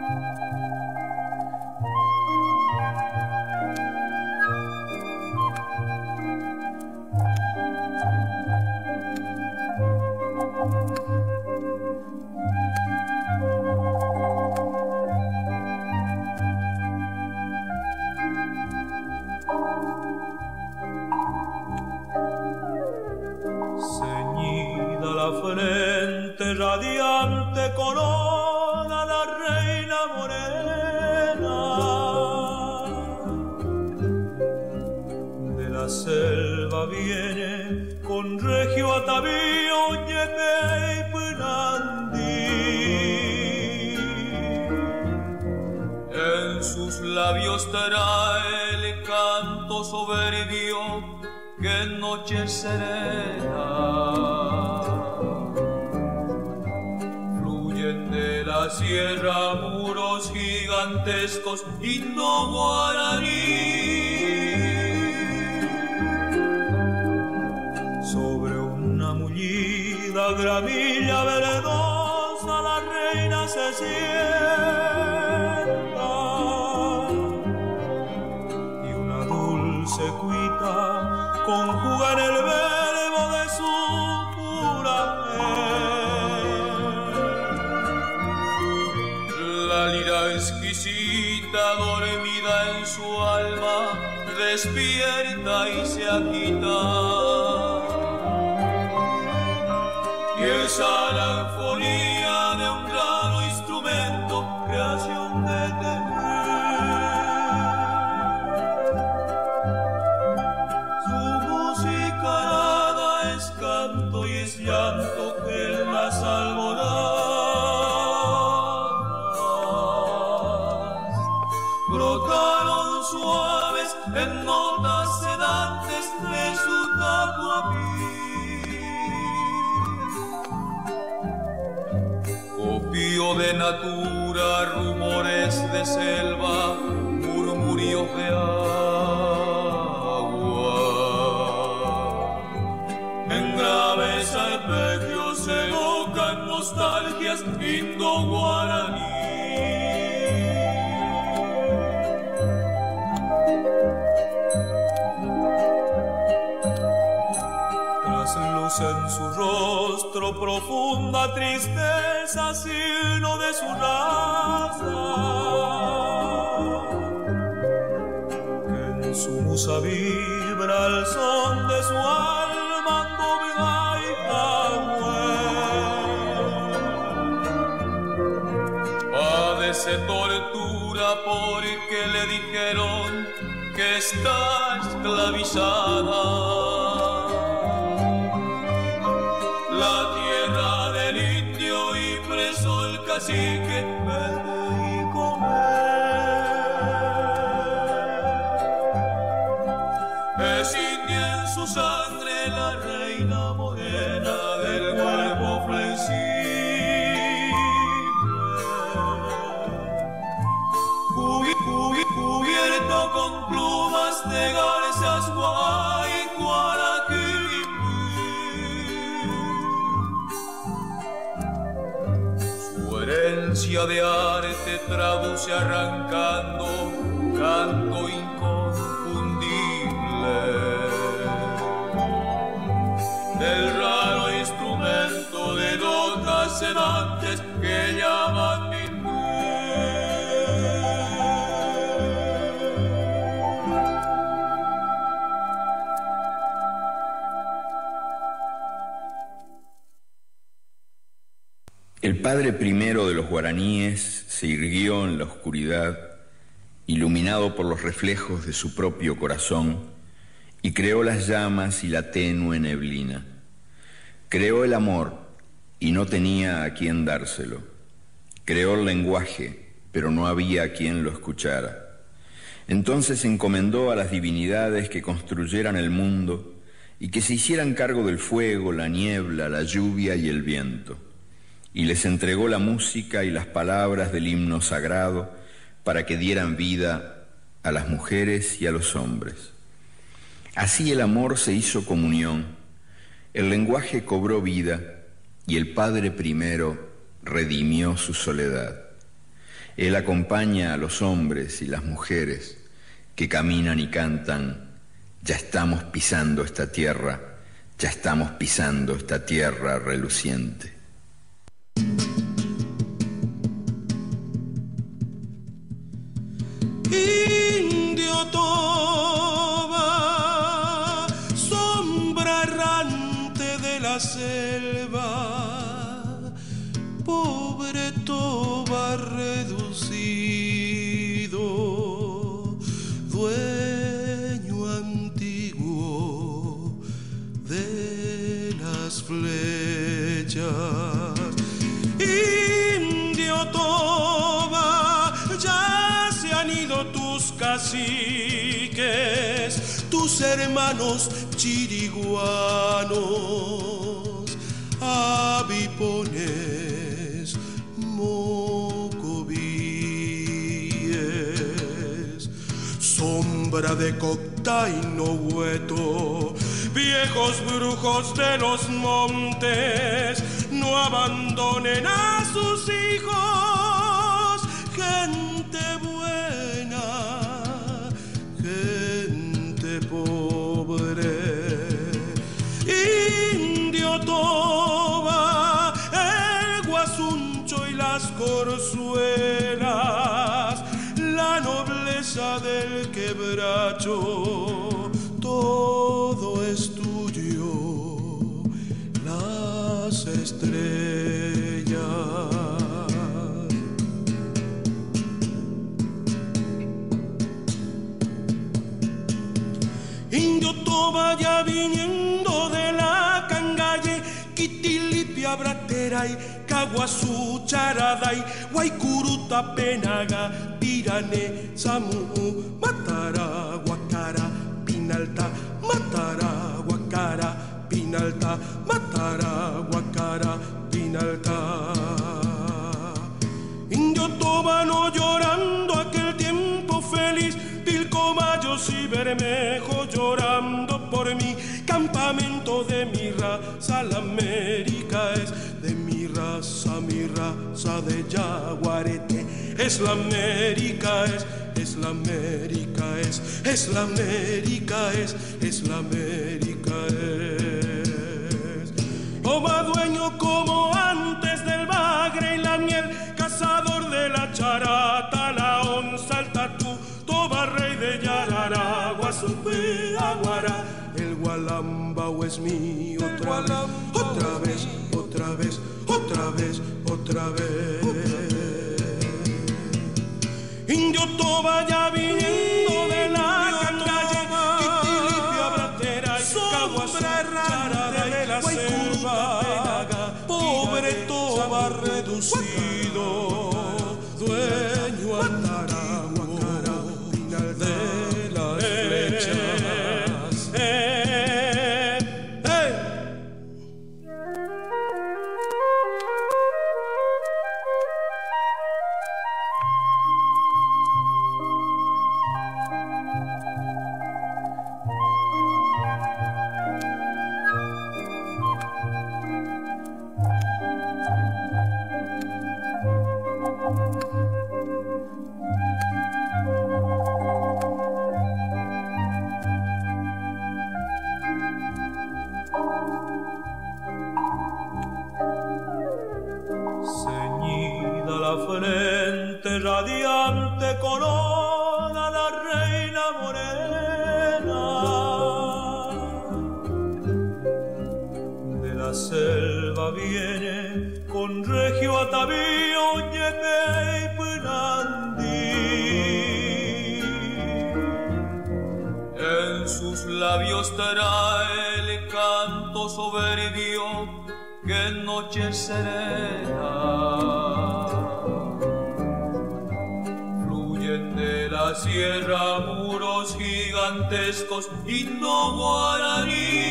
Radiante corona la reina morena, de la selva viene con regio atavío Ñepe y Pinandí. En sus labios trae el canto soberbio que en noche serena de la sierra muros gigantescos indo-guaraní. Sobre una mullida gramilla verdosa la reina se sienta y una dulce cuita conjuga en el verbo de su puramente. La lira exquisita dormida en su alma despierta y se agita, y esa la euforía de un raro instrumento, creación de tener. Su música nada es canto y es llanto que en las alboradas brotaron suaves en notas sedantes de su tacuapí. Copio de natura, rumores de selva, murmurios de agua. En graves arpegios evocan nostalgias indo-guaraní. En su rostro profunda tristeza, signo de su raza, que en su musa vibra el son de su alma, andóvida y padece tortura porque le dijeron que está esclavizada. La tierra del indio y preso el cacique, verde y comer. Es india en su sangre la reina morena del cuerpo flexible, cubierto con plumas de garzas guaraquí. Herencia de arte traduce arrancando canto inconfundible del raro instrumento de notas sedantes que llaman hindú. El padre primero de los guaraníes se irguió en la oscuridad, iluminado por los reflejos de su propio corazón, y creó las llamas y la tenue neblina. Creó el amor y no tenía a quien dárselo. Creó el lenguaje, pero no había a quien lo escuchara. Entonces encomendó a las divinidades que construyeran el mundo y que se hicieran cargo del fuego, la niebla, la lluvia y el viento. Y les entregó la música y las palabras del himno sagrado para que dieran vida a las mujeres y a los hombres. Así el amor se hizo comunión, el lenguaje cobró vida y el Padre primero redimió su soledad. Él acompaña a los hombres y las mujeres que caminan y cantan: ya estamos pisando esta tierra, ya estamos pisando esta tierra reluciente. Indio Toba, sombra errante de la selva, pobre Toba reducido, dueño antiguo de las flechas. Indio Toba, ya se han ido tus caciques, tus hermanos chiriguanos, abipones, mocovíes, sombra de Coctaino Hueto, viejos brujos de los montes, no abandonen a sus hijos, gente buena, gente pobre. Indio Toba, el guasuncho y las corzuelas, la nobleza del quebracho, todo es tuyo, las estrellas. Indio Toba, ya viniendo de la Cangaye, Quitilipia, Brateray, Caguazú, Charaday, Guaycuruta, Penaga, Pirané, Samú, Matara, Guacara, Pinalta, Matara, Guacara, Pinalta, Matara, Guacara, Pinalta. Indio Toba, no llorando aquel tiempo feliz, Pilcomayos y Bermejo llorando por mí, campamento de mi raza, la América es de mi raza de Yaguarete, es la América es la América es la América es la América es. Toba, dueño como antes del bagre y la miel, cazador de la charata, la onza, el tatú, Toba, rey de Yarará, Guasupé, Aguará, el Gualambao es mío otra vez, otra vez, otra vez, otra vez, otra vez. Indio Toba, ya viniendo de la Cangaye, Quitilipia, Bratera, Caguazú, Charaday, de la selva, pobre Toba reducido, dueño antiguo de las flechas. Ceñida la frente radiante, corona la reina morena, de la selva viene con regio atavío, ñepe y pinandí, en sus labios trae el canto soberbio que en noche serena fluyen de la sierra muros gigantescos indo-guaraní.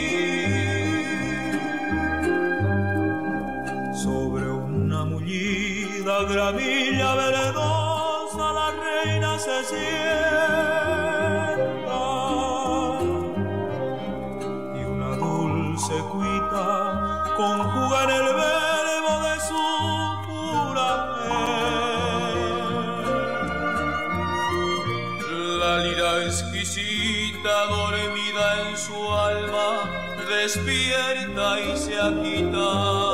Sobre una mullida gramilla verdosa la reina se sienta y una dulce cuita conjuga en el verbo de su pura Música exquisita, dormida en su alma, despierta y se agita.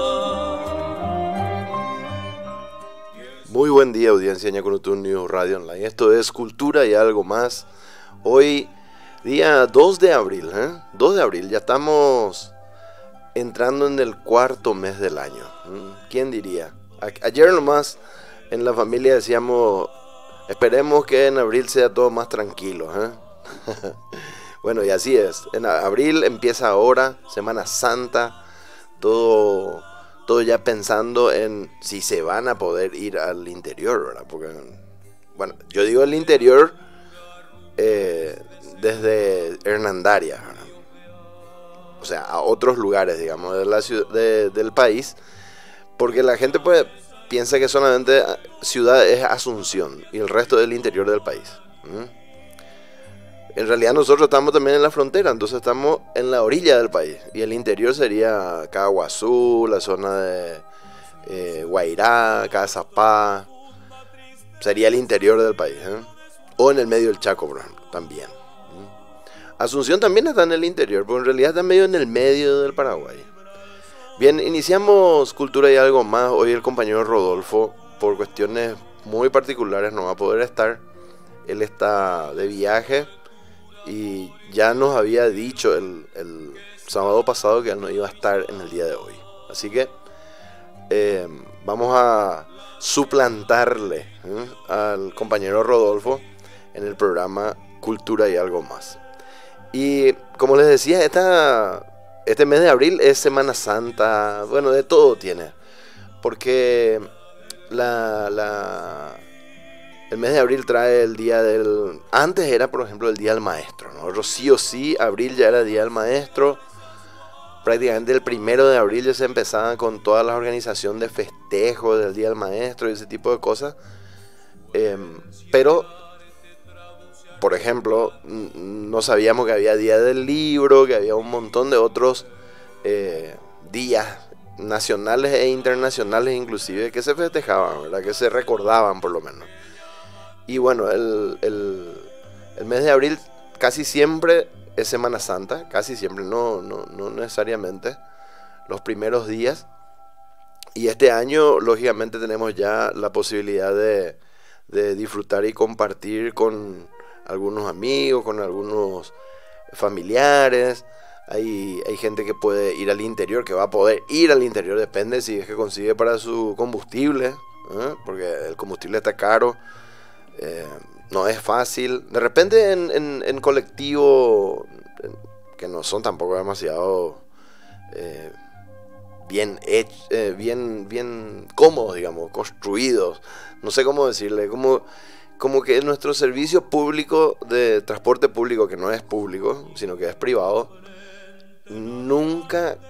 Muy buen día, audiencia Ñaconotún News Radio Online. Esto es Cultura y algo más. Hoy, día 2 de abril, 2 de abril, ya estamos entrando en el cuarto mes del año. ¿Quién diría? Ayer nomás en la familia decíamos, esperemos que en abril sea todo más tranquilo. Bueno, y así es. En abril empieza ahora, Semana Santa, todo ya pensando en si se van a poder ir al interior, ¿verdad? Porque, bueno, yo digo el interior desde Hernandaria, ¿verdad? O sea, a otros lugares, digamos, de la ciudad, del país, porque la gente pues piensa que solamente ciudad es Asunción y el resto del interior del país. En realidad nosotros estamos también en la frontera, entonces estamos en la orilla del país. Y el interior sería Caguazú, la zona de Guairá, Cazapá. Sería el interior del país, o en el medio del Chaco, por ejemplo, también. Asunción también está en el interior, pero en realidad está medio en el medio del Paraguay. Bien, iniciamos Cultura y algo más. Hoy el compañero Rodolfo, por cuestiones muy particulares, no va a poder estar. Él está de viaje y ya nos había dicho el sábado pasado que él no iba a estar en el día de hoy. Así que vamos a suplantarle al compañero Rodolfo en el programa Cultura y algo más. Y como les decía, este mes de abril es Semana Santa, bueno, de todo tiene. Porque el mes de abril trae el día del... Antes era, por ejemplo, el día del maestro, ¿no? Sí o sí, abril ya era el día del maestro. Prácticamente el 1 de abril ya se empezaba con toda la organización de festejos del día del maestro y ese tipo de cosas. Pero... Por ejemplo, no sabíamos que había Día del Libro, que había un montón de otros días nacionales e internacionales inclusive que se festejaban, ¿verdad? Que se recordaban por lo menos. Y bueno, el mes de abril casi siempre es Semana Santa, casi siempre, no necesariamente los primeros días. Y este año, lógicamente, tenemos ya la posibilidad de disfrutar y compartir con algunos amigos, con algunos familiares. Hay gente que puede ir al interior, que va a poder ir al interior, depende si es que consigue para su combustible, porque el combustible está caro, no es fácil. De repente en colectivo, que no son tampoco demasiado bien cómodos, digamos, construidos, no sé cómo decirle, como que nuestro servicio público de transporte público, que no es público, sino que es privado, nunca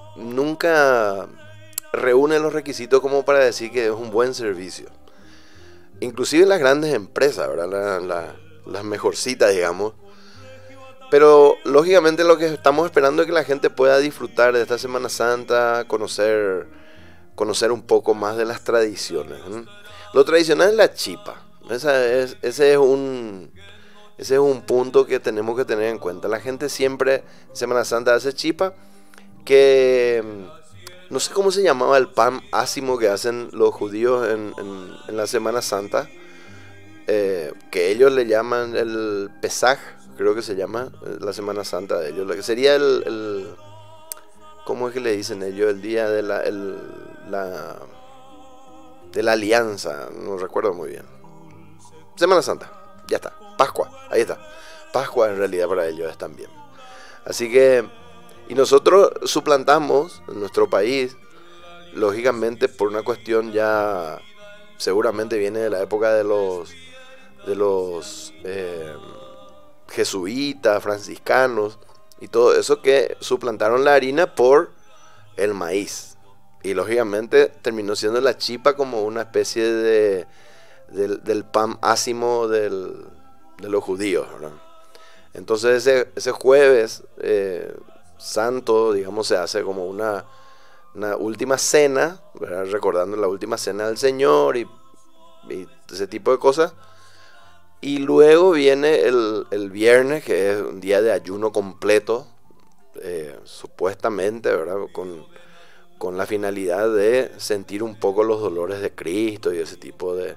reúne los requisitos como para decir que es un buen servicio. Inclusive las grandes empresas, ¿verdad? Las mejorcitas, digamos. Pero lógicamente lo que estamos esperando es que la gente pueda disfrutar de esta Semana Santa, conocer un poco más de las tradiciones. Lo tradicional es la chipa. Ese es un punto que tenemos que tener en cuenta. La gente siempre en Semana Santa hace chipa, que no sé cómo se llamaba el pan ácimo que hacen los judíos en la Semana Santa, que ellos le llaman el Pesaj, creo que se llama la Semana Santa de ellos, lo que sería ¿cómo es que le dicen ellos? El día de la alianza, no recuerdo muy bien. Semana Santa, ya está. Pascua, ahí está. Pascua en realidad para ellos es también. Así que, y nosotros suplantamos en nuestro país, lógicamente por una cuestión ya, seguramente viene de la época de los jesuitas, franciscanos y todo eso, que suplantaron la harina por el maíz. Y lógicamente terminó siendo la chipa como una especie del pan ácimo de los judíos, ¿verdad? Entonces ese jueves santo, digamos, se hace como una última cena, ¿verdad? Recordando la última cena del Señor y ese tipo de cosas. Y luego viene el viernes, que es un día de ayuno completo, supuestamente, ¿verdad? Con la finalidad de sentir un poco los dolores de Cristo y ese tipo de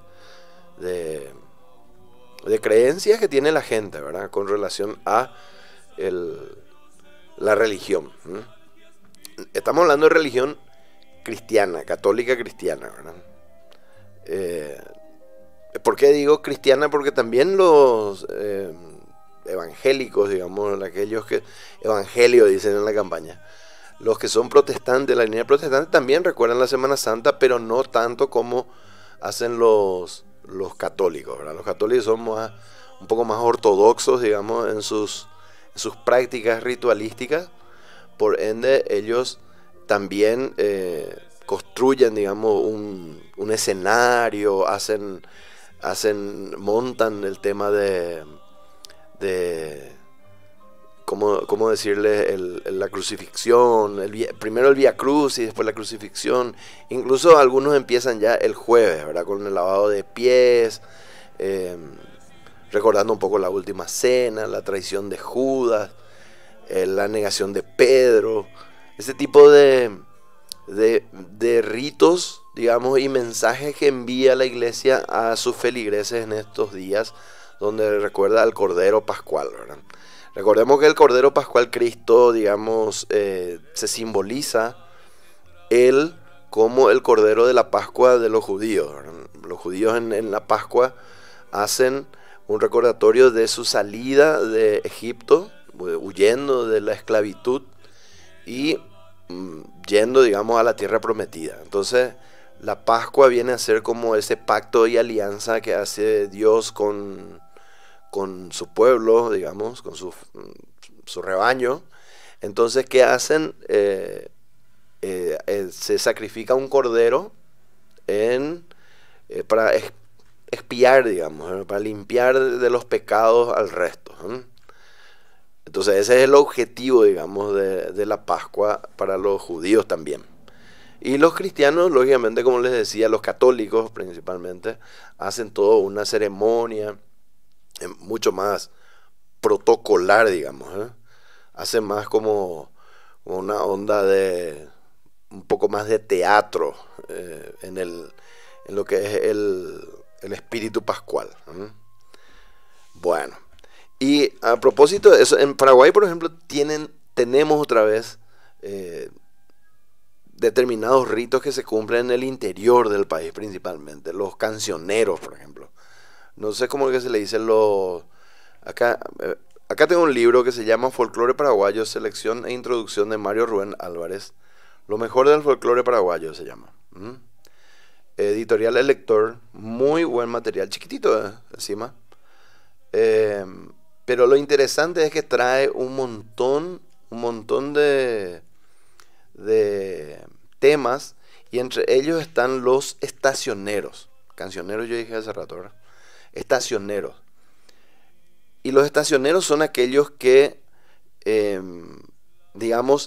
creencias que tiene la gente, ¿verdad? Con relación a la religión. Estamos hablando de religión cristiana, católica cristiana, ¿verdad? ¿Por qué digo cristiana? Porque también los evangélicos, digamos, aquellos que evangelio dicen en la campaña, los que son protestantes, la línea protestante, también recuerdan la Semana Santa, pero no tanto como hacen los católicos, ¿verdad? Los católicos son un poco más ortodoxos, digamos, en sus prácticas ritualísticas. Por ende, ellos también construyen, digamos, un escenario, montan el tema de ¿cómo decirle? La crucifixión, primero el Vía Crucis y después la crucifixión. Incluso algunos empiezan ya el jueves, ¿verdad? Con el lavado de pies, recordando un poco la última cena, la traición de Judas, la negación de Pedro, ese tipo de ritos, digamos, y mensajes que envía la iglesia a sus feligreses en estos días, donde recuerda al Cordero Pascual, ¿verdad? Recordemos que el Cordero Pascual, Cristo, digamos, se simboliza él como el Cordero de la Pascua de los judíos, ¿verdad? Los judíos en la Pascua hacen un recordatorio de su salida de Egipto, huyendo de la esclavitud y yendo, digamos, a la tierra prometida. Entonces, la Pascua viene a ser como ese pacto y alianza que hace Dios con su pueblo, digamos, con su rebaño. Entonces, ¿qué hacen? Se sacrifica un cordero para expiar, digamos, para limpiar de los pecados al resto. Entonces, ese es el objetivo, digamos, de la Pascua para los judíos también. Y los cristianos, lógicamente, como les decía, los católicos principalmente, hacen toda una ceremonia mucho más protocolar, digamos, hace más como una onda de un poco más de teatro en lo que es el espíritu pascual. Bueno, y a propósito de eso, en Paraguay, por ejemplo, tenemos otra vez determinados ritos que se cumplen en el interior del país principalmente, los cancioneros, por ejemplo. No sé cómo es que se le dice acá tengo un libro que se llama Folclore Paraguayo, Selección e Introducción de Mario Rubén Álvarez. Lo mejor del folclore paraguayo se llama. Editorial El Lector, muy buen material, chiquitito encima. Pero lo interesante es que trae un montón de temas, y entre ellos están los estacioneros. Cancioneros yo dije hace rato, ¿verdad? Estacioneros. Y los estacioneros son aquellos que, digamos,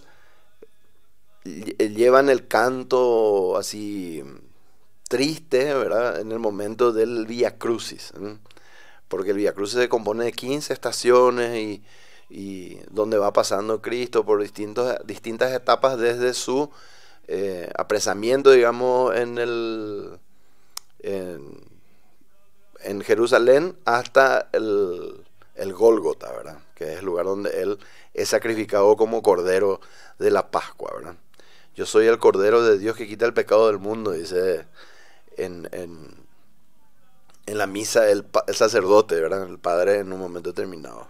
llevan el canto así triste, ¿verdad? En el momento del Vía Crucis, porque el Vía Crucis se compone de 15 estaciones y donde va pasando Cristo por distintas etapas desde su apresamiento, digamos, en Jerusalén hasta el Gólgota, ¿verdad? Que es el lugar donde él es sacrificado como Cordero de la Pascua, ¿verdad? Yo soy el Cordero de Dios que quita el pecado del mundo, dice en la misa el sacerdote, ¿verdad? El padre en un momento determinado.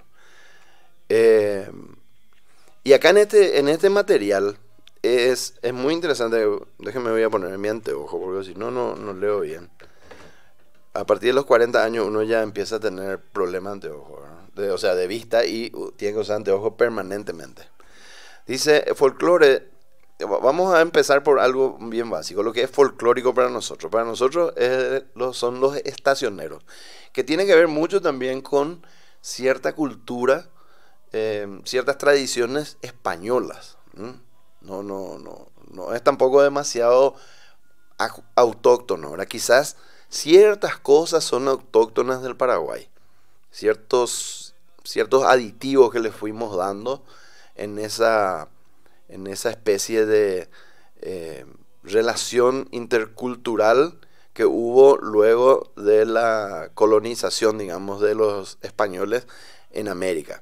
Y acá en este material es muy interesante. Déjenme, voy a poner mi anteojo porque si no leo bien. A partir de los 40 años uno ya empieza a tener problemas de anteojo, ¿verdad? O sea, de vista, y tiene que usar anteojos permanentemente. Dice folclore. Vamos a empezar por algo bien básico, lo que es folclórico para nosotros. Para nosotros son los estacioneros, que tienen que ver mucho también con cierta cultura, ciertas tradiciones españolas. No es tampoco demasiado autóctono. Ahora, quizás ciertas cosas son autóctonas del Paraguay, ciertos aditivos que le fuimos dando en esa especie de relación intercultural que hubo luego de la colonización, digamos, de los españoles en América.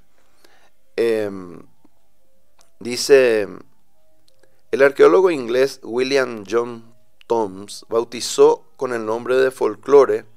Dice, el arqueólogo inglés William John Thoms bautizó con el nombre de folclore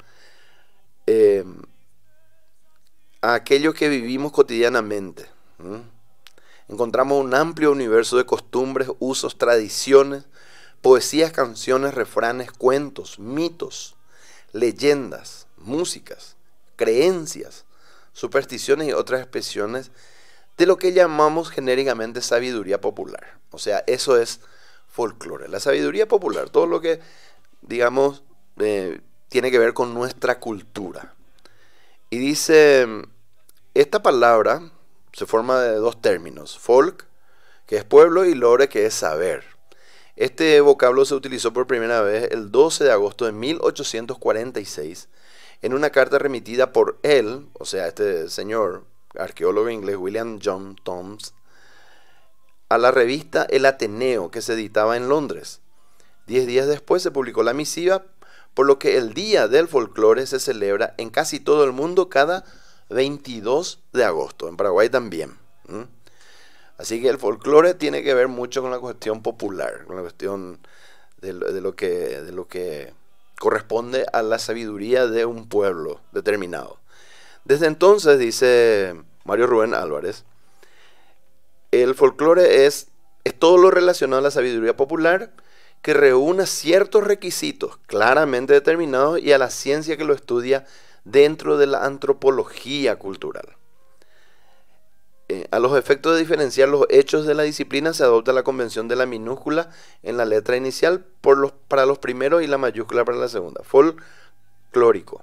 a aquello que vivimos cotidianamente. Encontramos un amplio universo de costumbres, usos, tradiciones, poesías, canciones, refranes, cuentos, mitos, leyendas, músicas, creencias, supersticiones y otras expresiones de lo que llamamos genéricamente sabiduría popular. O sea, eso es folclore. La sabiduría popular, todo lo que, digamos, tiene que ver con nuestra cultura. Y dice, esta palabra se forma de dos términos: folk, que es pueblo, y lore, que es saber. Este vocablo se utilizó por primera vez el 12 de agosto de 1846 en una carta remitida por él, o sea, este señor arqueólogo inglés William John Thoms, a la revista El Ateneo, que se editaba en Londres. 10 días después se publicó la misiva, por lo que el Día del Folclore se celebra en casi todo el mundo cada 22 de agosto, en Paraguay también. Así que el folclore tiene que ver mucho con la cuestión popular, con la cuestión de lo que corresponde a la sabiduría de un pueblo determinado. Desde entonces, dice Mario Rubén Álvarez, el folclore es todo lo relacionado a la sabiduría popular que reúna ciertos requisitos claramente determinados y a la ciencia que lo estudia dentro de la antropología cultural. A los efectos de diferenciar los hechos de la disciplina se adopta la convención de la minúscula en la letra inicial para los primeros y la mayúscula para la segunda. Folclórico.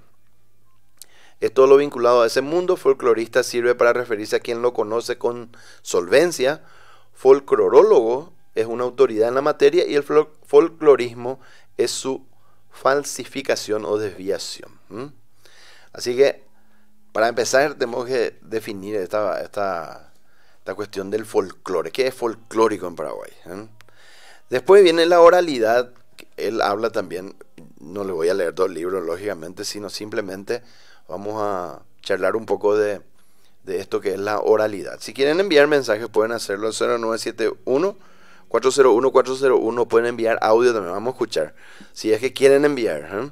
Es todo lo vinculado a ese mundo. Folclorista sirve para referirse a quien lo conoce con solvencia. Folclorólogo es una autoridad en la materia y el folclorismo es su falsificación o desviación. Así que, para empezar, tenemos que definir esta cuestión del folclore. ¿Qué es folclórico en Paraguay? Después viene la oralidad. Él habla también, no le voy a leer todo el libro, lógicamente, sino simplemente vamos a charlar un poco de esto que es la oralidad. Si quieren enviar mensajes, pueden hacerlo al 0971-401-401. Pueden enviar audio también, vamos a escuchar. Si es que quieren enviar,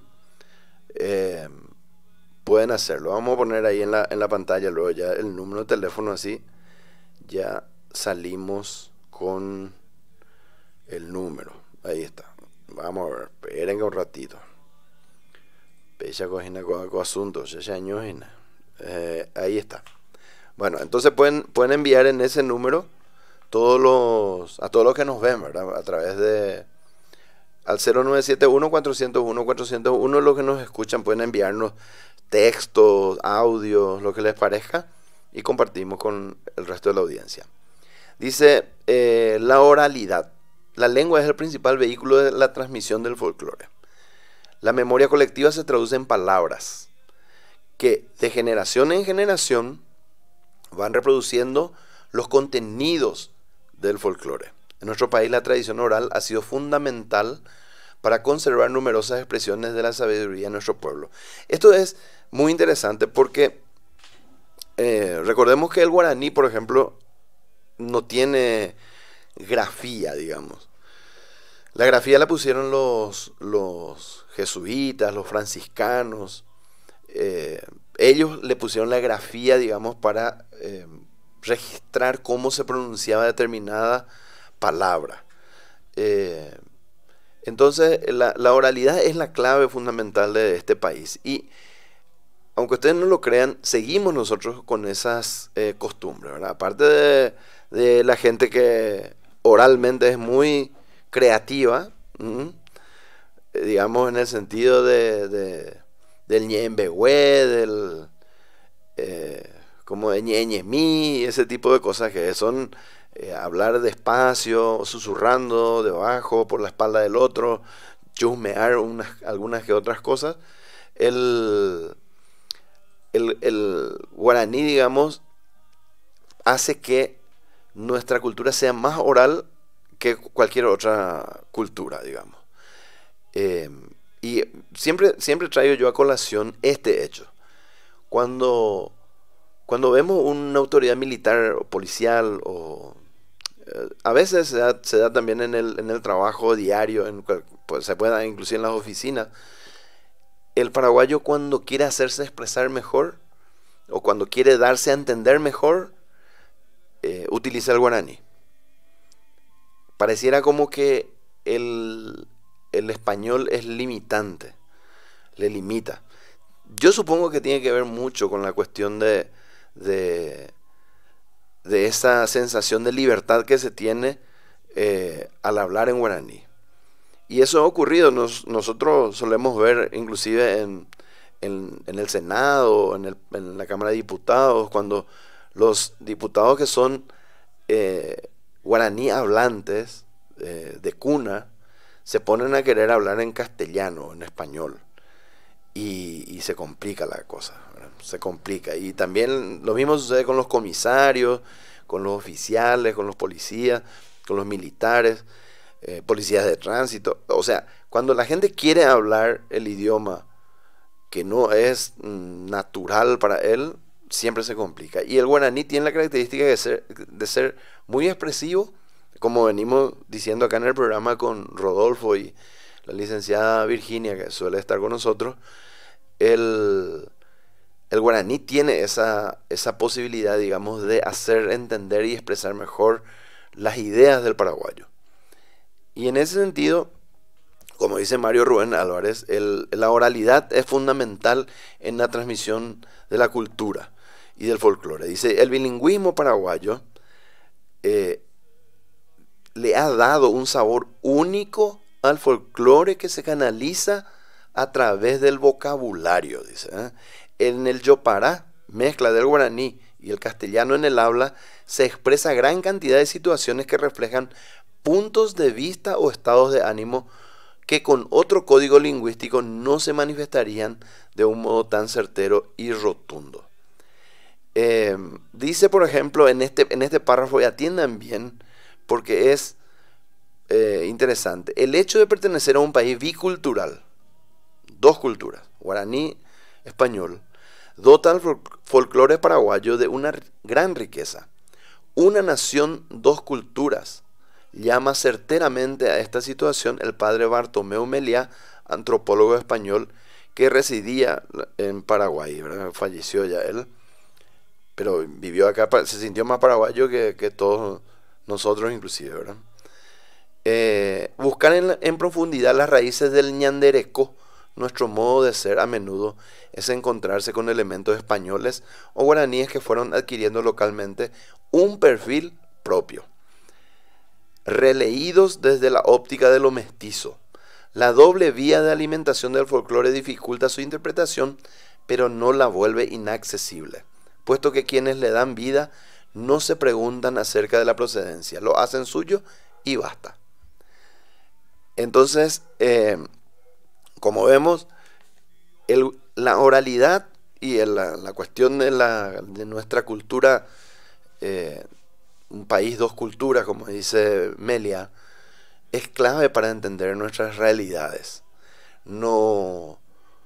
pueden hacerlo. Vamos a poner ahí en la pantalla luego ya el número de teléfono, así ya salimos con el número. Ahí está. Vamos a ver, esperen un ratito. Pecha cojina con asuntos, ahí está. Bueno, entonces pueden enviar en ese número a todos los que nos ven, ¿verdad? A través de al 0971-401-401. Los que nos escuchan pueden enviarnos textos, audios, lo que les parezca, y compartimos con el resto de la audiencia. Dice, la oralidad. La lengua es el principal vehículo de la transmisión del folclore. La memoria colectiva se traduce en palabras que de generación en generación van reproduciendo los contenidos del folclore. En nuestro país la tradición oral ha sido fundamental para conservar numerosas expresiones de la sabiduría en nuestro pueblo. Esto es muy interesante porque recordemos que el guaraní, por ejemplo, no tiene grafía, digamos. La grafía la pusieron los jesuitas, los franciscanos. Ellos le pusieron la grafía, digamos, para registrar cómo se pronunciaba determinada palabra. Entonces, la oralidad es la clave fundamental de este país. Y, aunque ustedes no lo crean, seguimos nosotros con esas costumbres, ¿verdad? Aparte de la gente que oralmente es muy creativa, digamos en el sentido del ñembehue, como de ñeñemí, ese tipo de cosas que son hablar despacio, susurrando debajo, por la espalda del otro, chusmear algunas que otras cosas. El guaraní, digamos, hace que nuestra cultura sea más oral que cualquier otra cultura, digamos. Y siempre traigo yo a colación este hecho. Cuando vemos una autoridad militar o policial, o a veces se da también en el trabajo diario, pues se puede dar inclusive en las oficinas, el paraguayo cuando quiere hacerse expresar mejor o cuando quiere darse a entender mejor, utiliza el guaraní. Pareciera como que el español es limitante, le limita. Yo supongo que tiene que ver mucho con la cuestión de esa sensación de libertad que se tiene al hablar en guaraní. Y eso ha ocurrido, nosotros solemos ver inclusive en el Senado, en la Cámara de Diputados, cuando los diputados que son guaraní hablantes de cuna se ponen a querer hablar en castellano, en español, y se complica la cosa, ¿verdad? Se complica. Y también lo mismo sucede con los comisarios, con los oficiales, con los policías, con los militares, policías de tránsito. O sea, cuando la gente quiere hablar el idioma que no es natural para él, siempre se complica. Y el guaraní tiene la característica de ser muy expresivo, como venimos diciendo acá en el programa con Rodolfo y la licenciada Virginia, que suele estar con nosotros. El guaraní tiene esa posibilidad, digamos, de hacer entender y expresar mejor las ideas del paraguayo. Y en ese sentido, como dice Mario Rubén Álvarez, la oralidad es fundamental en la transmisión de la cultura y del folclore. Dice, el bilingüismo paraguayo le ha dado un sabor único al folclore que se canaliza a través del vocabulario, dice. En el yopará, mezcla del guaraní y el castellano en el habla, se expresa gran cantidad de situaciones que reflejan puntos de vista o estados de ánimo que con otro código lingüístico no se manifestarían de un modo tan certero y rotundo. Dice, por ejemplo, en este párrafo, y atiendan bien, porque es interesante, el hecho de pertenecer a un país bicultural, dos culturas, guaraní, español, dota al folclore paraguayo de una gran riqueza. Una nación, dos culturas, llama certeramente a esta situación el padre Bartomeu Meliá, antropólogo español que residía en Paraguay, ¿verdad? Falleció ya él, pero vivió acá, se sintió más paraguayo que todos nosotros inclusive, ¿verdad? Buscar en profundidad las raíces del ñandereco, nuestro modo de ser a menudo es encontrarse con elementos españoles o guaraníes que fueron adquiriendo localmente un perfil propio, releídos desde la óptica de lo mestizo. La doble vía de alimentación del folclore dificulta su interpretación, pero no la vuelve inaccesible, puesto que quienes le dan vida no se preguntan acerca de la procedencia, lo hacen suyo y basta. Entonces, como vemos, la oralidad y la cuestión de nuestra cultura, un país, dos culturas, como dice Meliá, es clave para entender nuestras realidades. No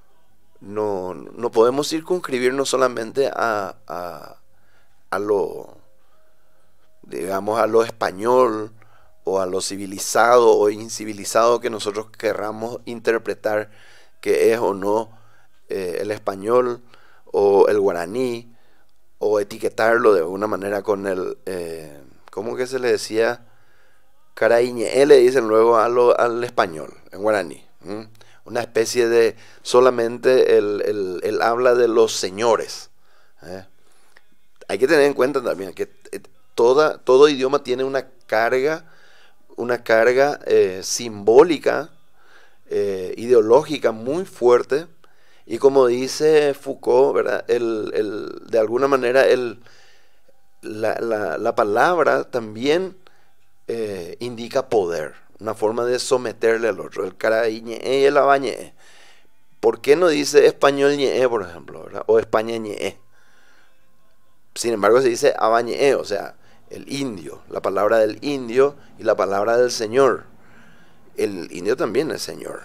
podemos circunscribirnos solamente a lo, digamos, a lo español o a lo civilizado o incivilizado que nosotros querramos interpretar que es o no el español o el guaraní, o etiquetarlo de alguna manera con el, ¿cómo que se le decía? Caraiñe, le dicen luego al español, en guaraní. Una especie de, solamente el habla de los señores. Hay que tener en cuenta también que todo idioma tiene una carga simbólica, ideológica muy fuerte, y como dice Foucault, ¿verdad? De alguna manera la palabra también indica poder, una forma de someterle al otro, el caraíñe y el abañe. ¿Por qué no dice español ñe, por ejemplo, ¿verdad? O España ñe? sin embargo se dice Abañé, o sea, el indio, la palabra del indio y la palabra del Señor. El indio también es Señor.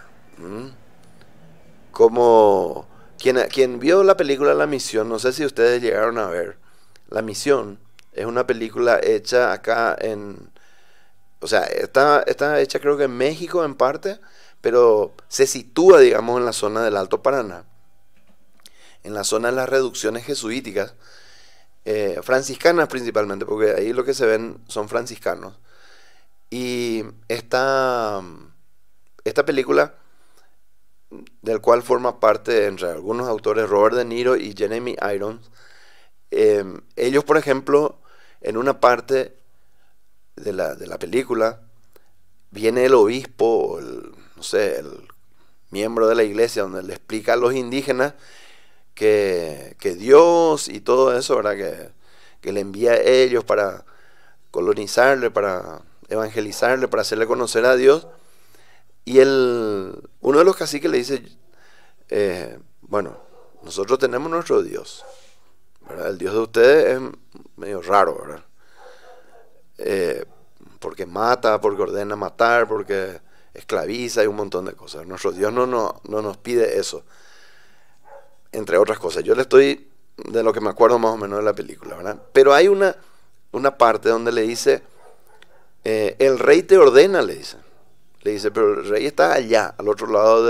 Como quien vio la película La Misión, no sé si ustedes llegaron a ver, La Misión es una película hecha acá o sea, está hecha creo que en México en parte, pero se sitúa, digamos, en la zona del Alto Paraná, en la zona de las reducciones jesuíticas, franciscanas principalmente, porque ahí lo que se ven son franciscanos. Y esta película, del cual forma parte entre algunos autores Robert De Niro y Jeremy Irons, ellos, por ejemplo, en una parte de la película, viene el obispo, no sé, el miembro de la iglesia, donde le explica a los indígenas que Dios y todo eso, ¿verdad? Que le envía a ellos para colonizarle, para evangelizarle, para hacerle conocer a Dios. Y uno de los caciques le dice, bueno, nosotros tenemos nuestro Dios, ¿verdad? El Dios de ustedes es medio raro, ¿verdad? Porque mata, porque ordena matar, porque esclaviza y un montón de cosas. Nuestro Dios no nos pide eso, entre otras cosas. Yo le estoy, de lo que me acuerdo más o menos de la película, ¿verdad? Pero hay una parte donde le dice, el rey te ordena, le dice. Le dice, pero el rey está allá, al otro lado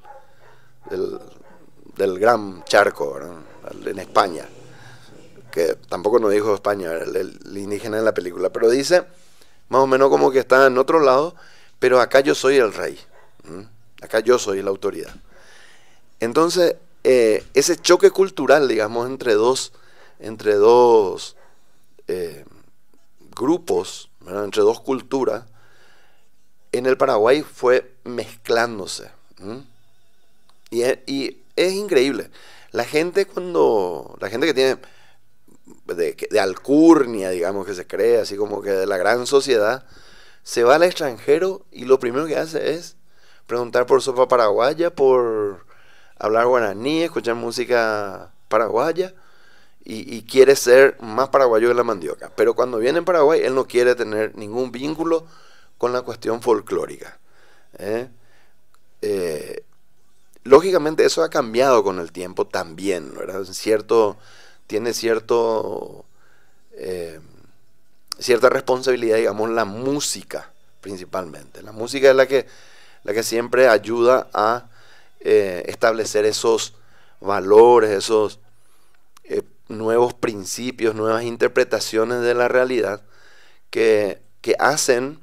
del gran charco, ¿verdad? En España. Que tampoco nos dijo España, el indígena en la película, pero dice más o menos como que está en otro lado, pero acá yo soy el rey, acá yo soy la autoridad. Entonces, ese choque cultural, digamos, entre dos grupos, ¿verdad? Entre dos culturas, en el Paraguay fue mezclándose. Y es increíble. La gente que tiene de alcurnia, digamos, que se cree así como que de la gran sociedad, se va al extranjero y lo primero que hace es preguntar por sopa paraguaya, por hablar guaraní, escuchar música paraguaya, y quiere ser más paraguayo que la mandioca. Pero cuando viene en Paraguay, él no quiere tener ningún vínculo con la cuestión folclórica. Lógicamente eso ha cambiado con el tiempo también, ¿verdad? Tiene cierta responsabilidad, digamos, la música principalmente. La música es la que siempre ayuda a establecer esos valores, esos nuevos principios, nuevas interpretaciones de la realidad que hacen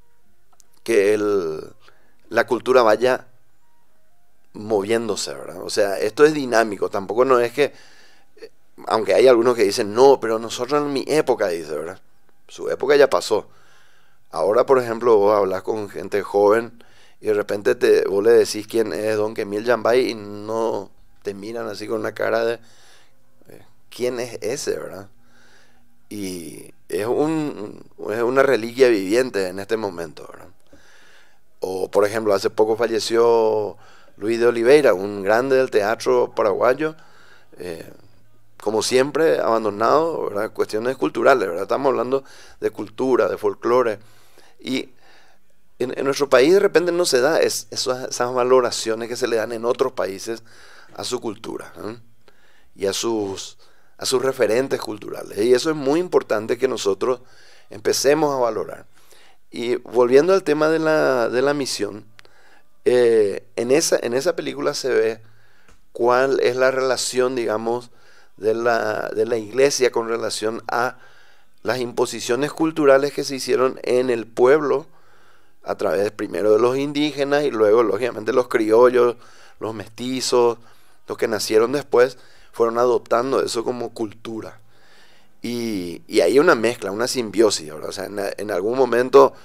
que la cultura vaya moviéndose, ¿verdad? O sea, esto es dinámico, tampoco no es que, aunque hay algunos que dicen, no, pero nosotros en mi época, dice, ¿verdad? Su época ya pasó. Ahora, por ejemplo, vos hablas con gente joven y de repente vos le decís quién es Don Quemil Yambay y no te miran así con una cara de ¿quién es ese, verdad? Y es una reliquia viviente en este momento, ¿verdad? O, por ejemplo, hace poco falleció Luis de Oliveira, un grande del teatro paraguayo, como siempre, abandonado, ¿verdad? Cuestiones culturales, ¿verdad? Estamos hablando de cultura, de folclore. Y en nuestro país de repente no se da esas valoraciones que se le dan en otros países a su cultura, ¿eh? Y a sus referentes culturales. Y eso es muy importante que nosotros empecemos a valorar. Y volviendo al tema de la misión, en esa película se ve cuál es la relación, digamos, de la iglesia con relación a las imposiciones culturales que se hicieron en el pueblo a través primero de los indígenas y luego lógicamente los criollos, los mestizos, los que nacieron después fueron adoptando eso como cultura. Y hay una mezcla, una simbiosis, ¿verdad? O sea, en algún momento,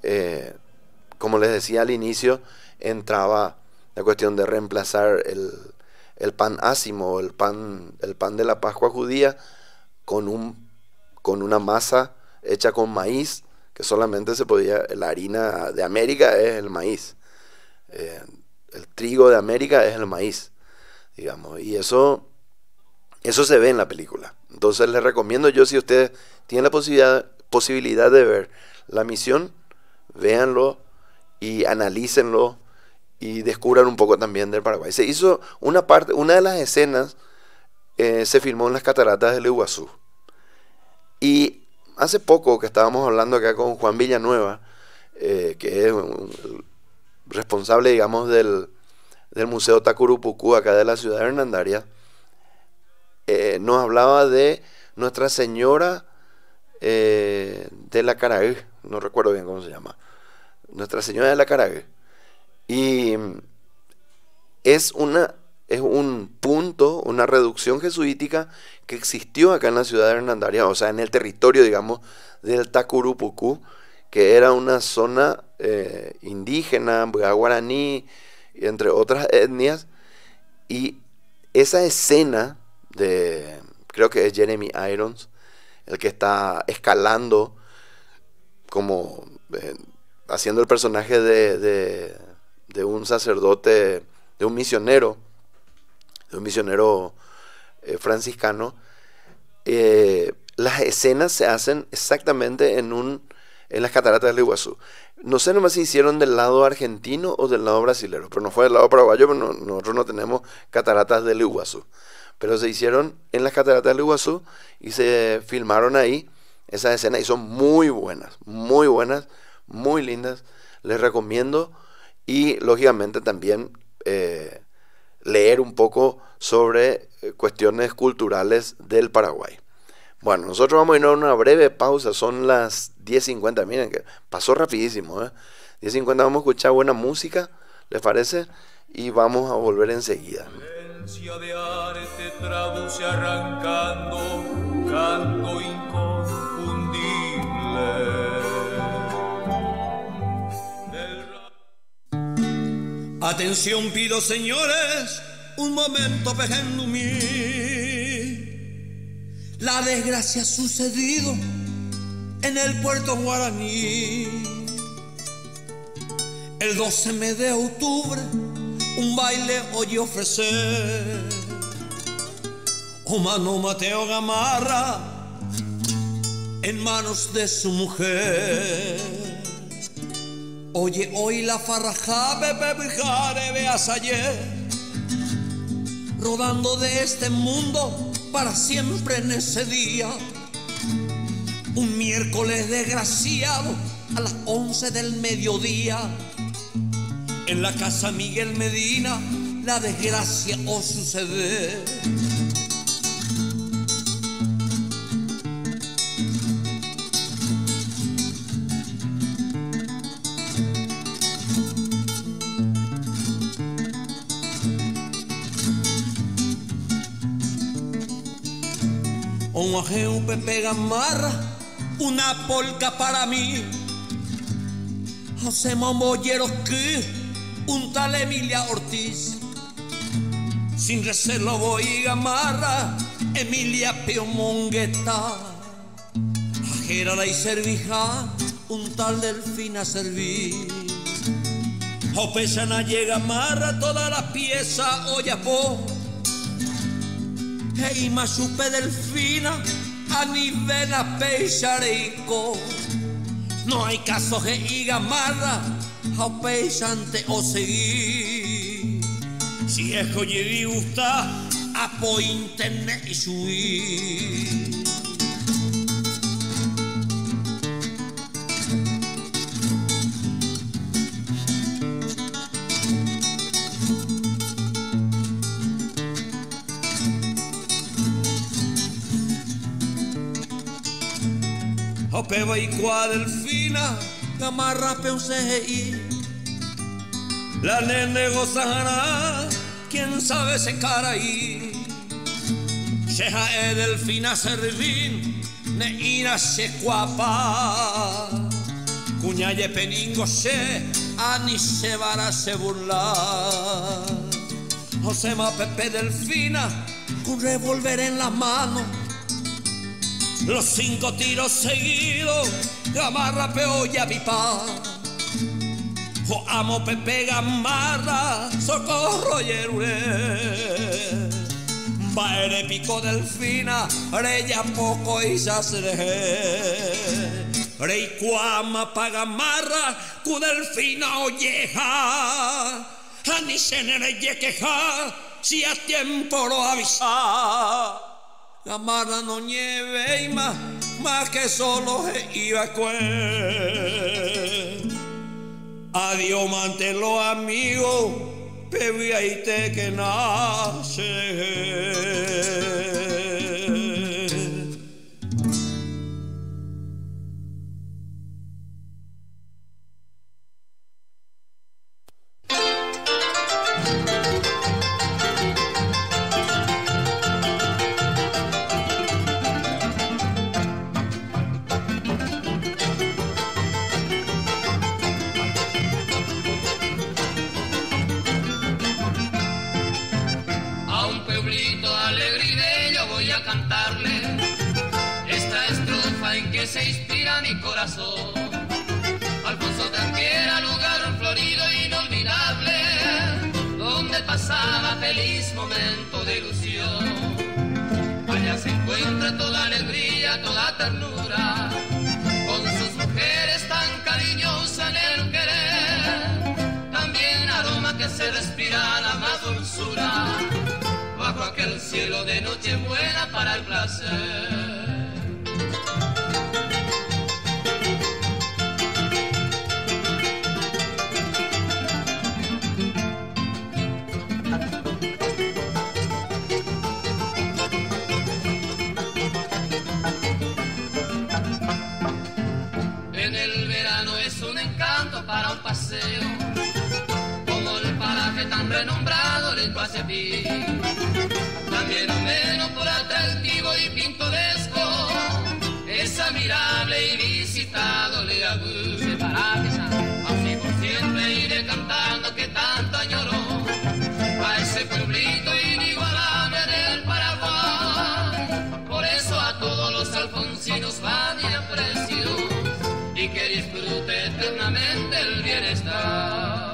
como les decía al inicio, entraba la cuestión de reemplazar el pan ácimo, el pan de la Pascua judía, con una masa hecha con maíz, que solamente la harina de América es el maíz, el trigo de América es el maíz, digamos, y eso se ve en la película. Entonces les recomiendo yo, si ustedes tienen la posibilidad de ver La Misión, véanlo y analícenlo y descubran un poco también del Paraguay. Se hizo una de las escenas se filmó en las cataratas del Iguazú. Y hace poco que estábamos hablando acá con Juan Villanueva, que es el responsable, digamos, del Museo Tacurupucú acá de la ciudad de Hernandarias, nos hablaba de Nuestra Señora de la Caraí, no recuerdo bien cómo se llama, Nuestra Señora de la Caraí. Y es un punto, una reducción jesuítica que existió acá en la ciudad de Hernandarias, o sea, en el territorio, digamos, del Tacurupucú, que era una zona indígena, guaraní, entre otras etnias. Y esa escena creo que es Jeremy Irons, el que está escalando, como haciendo el personaje de un sacerdote, de un misionero franciscano. Las escenas se hacen exactamente en las cataratas del Iguazú. No sé nomás si hicieron del lado argentino o del lado brasilero, pero no fue del lado paraguayo, pero nosotros no tenemos cataratas del Iguazú. Pero se hicieron en las cataratas del Iguazú y se filmaron ahí esas escenas y son muy buenas, muy lindas. Les recomiendo, y lógicamente también leer un poco sobre cuestiones culturales del Paraguay. Bueno, nosotros vamos a ir a una breve pausa, son las 10:50, miren que pasó rapidísimo, 10:50, vamos a escuchar buena música, ¿les parece? Y vamos a volver enseguida. Violencia de arte traduce arrancando canto inconfundible. Atención pido, señores, un momento pejando mí. La desgracia ha sucedido en el puerto guaraní. El 12 de octubre un baile oye ofrecer. Mano Mateo Gamarra en manos de su mujer. Oye hoy la farrajá, bebé bijare, veas ayer, rodando de este mundo para siempre en ese día. Un miércoles desgraciado a las 11 del mediodía. En la casa Miguel Medina la desgracia os sucede. Un ajeo Pepe Gamarra, una polca para mí. Hacemos molleros que un tal Emilia Ortiz. Sin reserva voy Gamarra, Emilia Piomongueta. Ajera y Servija, un tal Delfina Serví. Opesana llega Gamarra, toda la pieza Oyapo. Hey, Machupe Delfina, Anivena Peixareico. No hay caso que Igamarra, a Peixante o seguir. Si es que oye gusta, apo internet y subir. Peba y cual Delfina, Gamarra Peusei. La nene gozará, quién sabe se cara ahí. Sheja Delfina Servín, Neira se guapa. Cuñaye Peningo se, Ani se vara se burlar. Josema Pepe Delfina, con revólver en la mano. Los 5 tiros seguidos, Gamarra Peoya Pipa. Jo amo Pepe Gamarra, socorro Yerure. Paere pico delfina, reya poco y sasre. Rey cuama pagamarra, cu delfina olleja. Ani se ne queja, si a tiempo lo avisa. Gamarra no nieve y más que solo iba a cue. Adiós, mantelo amigo. Pevi ahí te que nace. Se inspira mi corazón. Alfonso Tanquera, lugar florido e inolvidable, donde pasaba feliz momento de ilusión. Allá se encuentra toda alegría, toda ternura, con sus mujeres tan cariñosas en el querer. También aroma que se respira, la más dulzura, bajo aquel cielo de noche buena para el placer. Para un paseo, como el paraje tan renombrado del Guasepí, también no menos por atractivo y pintoresco, es admirable y visitado le aguce paraje, así por siempre iré cantando que tanto añoro a ese pueblito inigualable del Paraguay. Por eso a todos los alfonsinos van y aprecio, y que disfrute eternamente el bienestar.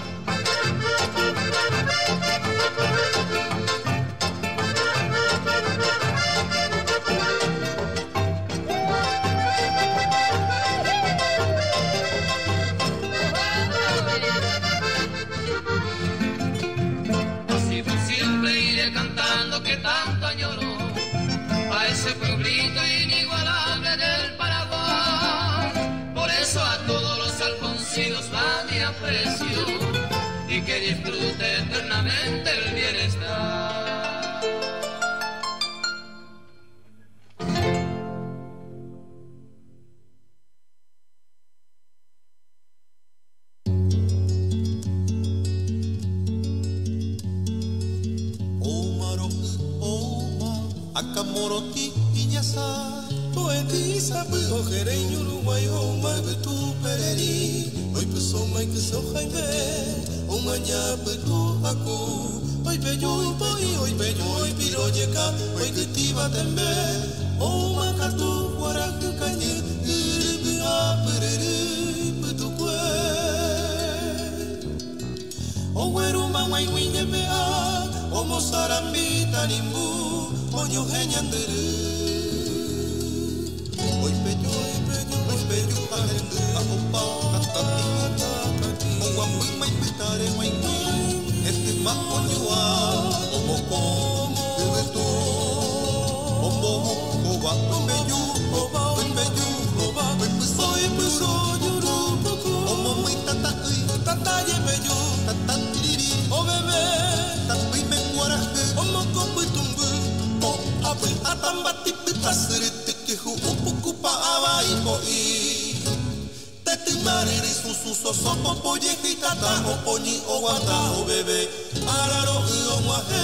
Así por siempre iré cantando que tanto añoro a ese pueblito inigualable del Paraguay. Por eso a todos los alfonsinos va mi aprecio, y que disfrute eternamente el bienestar. Akamoroti inyasa poetisa peo jereño uruguay o mai betu pereri oi peso mai que so jaime o maña betu aku oi bello oi bello oi piroyeka oi que tiba tembe o makatu guaraku kanye iribia pereri betu kwe o weru mawai winge bea o mosarambita nimbu Oño geñandere, hoy bello, agende, aopa, catati, o guamui mai pitare mai este más oñoa, o moco, bebeto, o moco, oba, o bello, soy puso yuru, o momui tata ye bello, tata tiriri, o bebé, tapi me guaraje, o moco puitumbu. Atambati pitasirite kihu upukupa awai boi Teti mariri susu sosopo poye hitata oponi owata o bebe Araro o muaje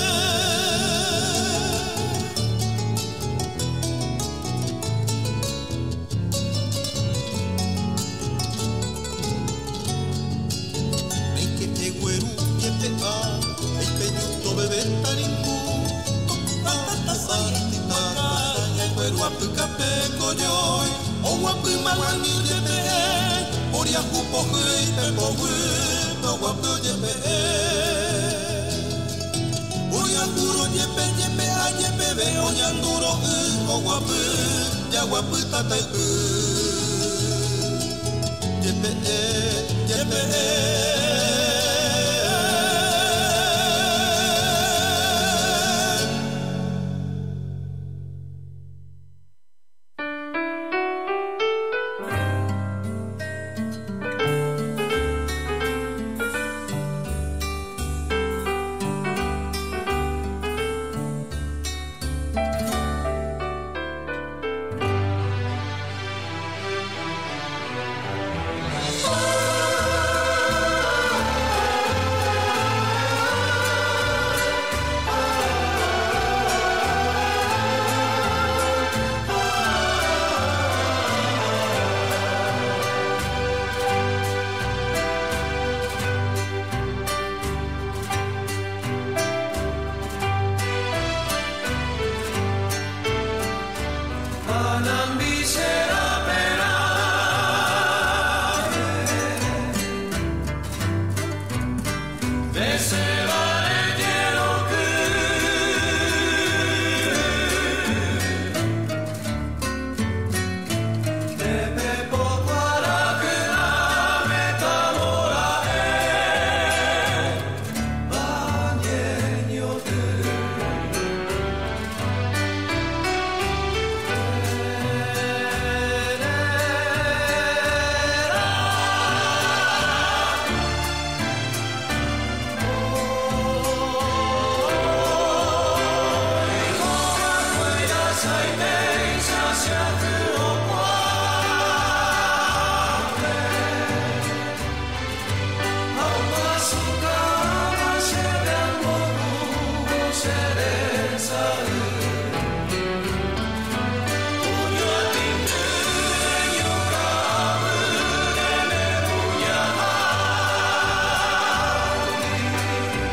Meike egueru yepe a Eike yuto bebe taringu Wapu kape koyoi, o wapu mawani yepe, oria kupo hui te pohui, no wapu yepe. Yanduro yepe yepe a yepe veo yanduro o guapu ya guapu tata yepe yepe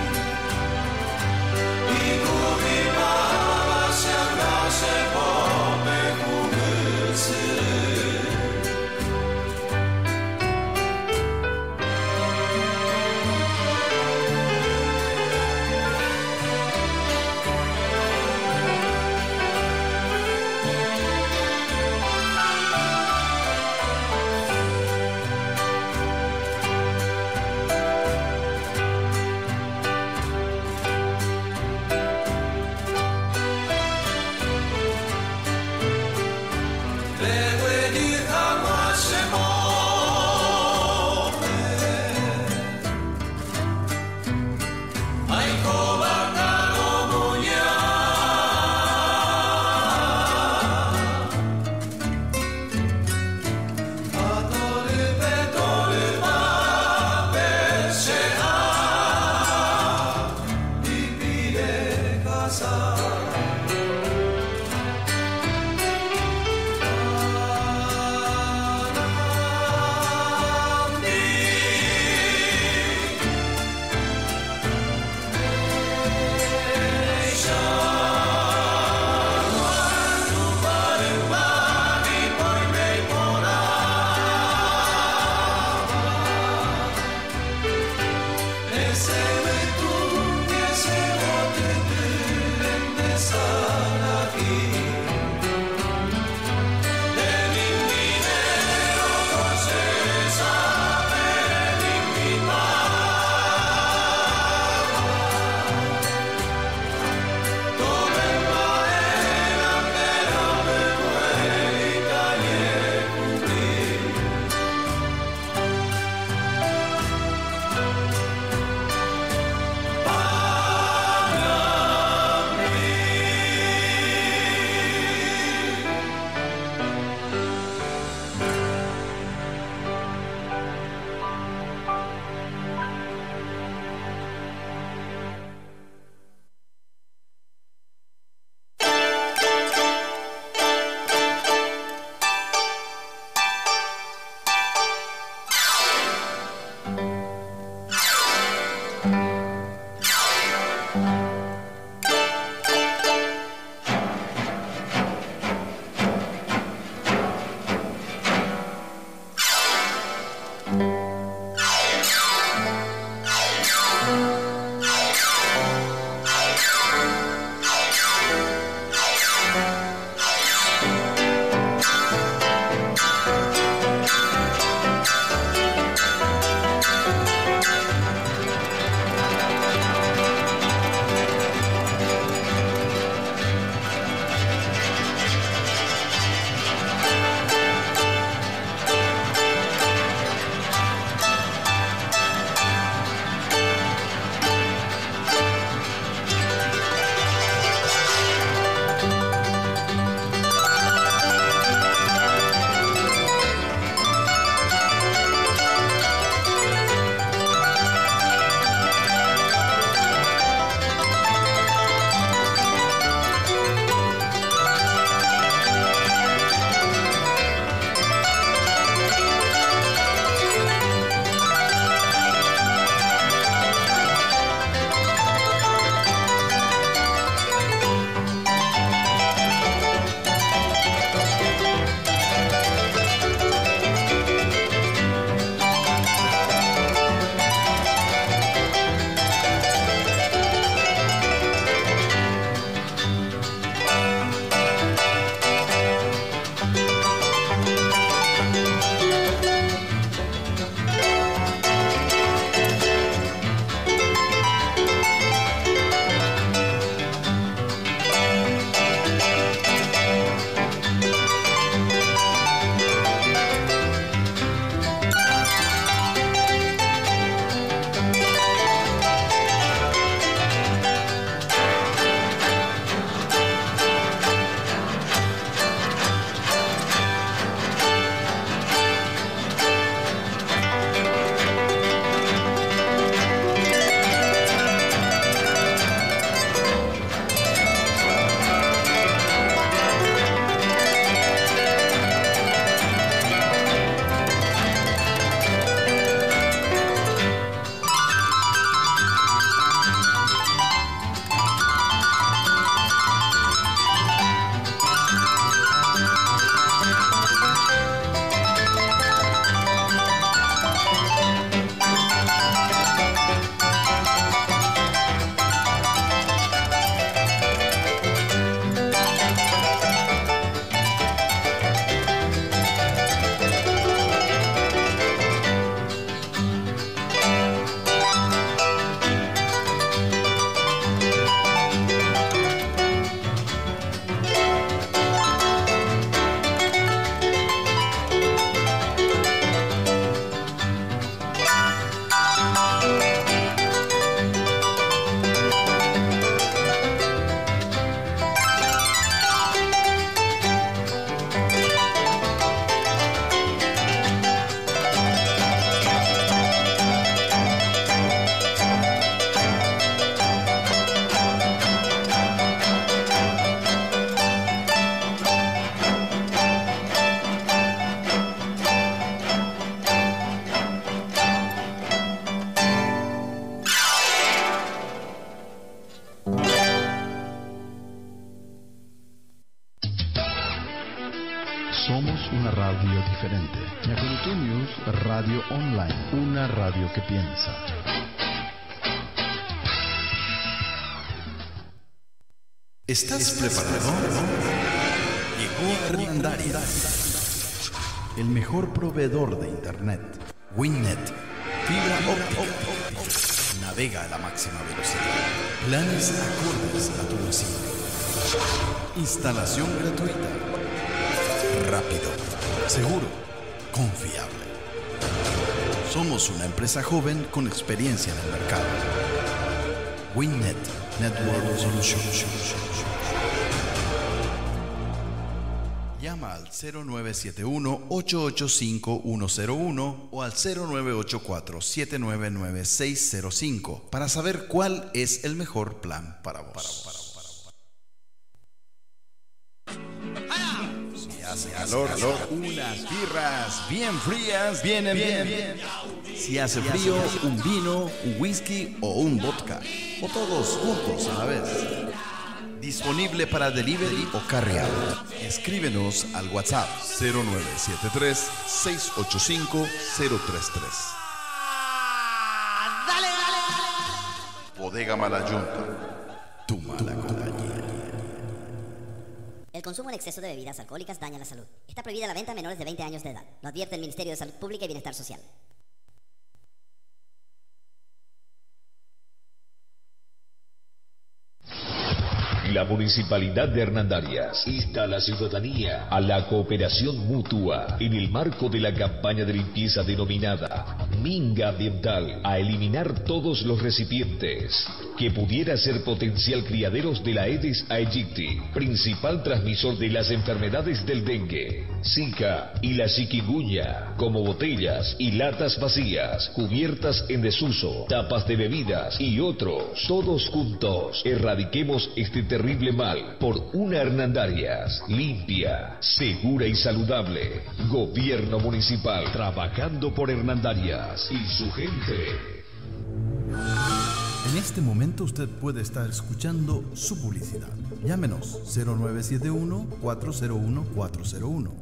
Ibu bima siang nasi Somos una radio diferente. Ñacurutu News Radio Online, una radio que piensa. ¿Estás preparado? Llegó Hernandarias, El mejor proveedor de internet. Winnet, fibra óptica. Navega a la máxima velocidad. Planes acordes a tu bolsillo. Instalación gratuita. Rápido, seguro, confiable. Somos una empresa joven con experiencia en el mercado. Winnet Network Solutions. Llama al 0971-885-101 o al 0984-799605 para saber cuál es el mejor plan para vos. Si hace calor, unas birras bien frías vienen bien. Si hace frío, un vino, un whisky o un vodka. O todos juntos a la vez. Disponible para delivery o carry-out. Escríbenos al WhatsApp 0973-685-033. ¡Dale! Bodega Malayunta, tu mala compañía. El consumo en exceso de bebidas alcohólicas daña la salud. Está prohibida la venta a menores de 20 años de edad. Lo advierte el Ministerio de Salud Pública y Bienestar Social. La Municipalidad de Hernandarias insta a la ciudadanía a la cooperación mutua en el marco de la campaña de limpieza denominada Minga Ambiental, a eliminar todos los recipientes que pudiera ser potencial criaderos de la Aedes aegypti, principal transmisor de las enfermedades del dengue, Zika y la chikungunya, como botellas y latas vacías, cubiertas en desuso, tapas de bebidas y otros. Todos juntos erradiquemos este terrible mal por una Hernandarias limpia, segura y saludable. Gobierno Municipal, trabajando por Hernandarias y su gente. En este momento usted puede estar escuchando su publicidad. Llámenos 0971-401-401.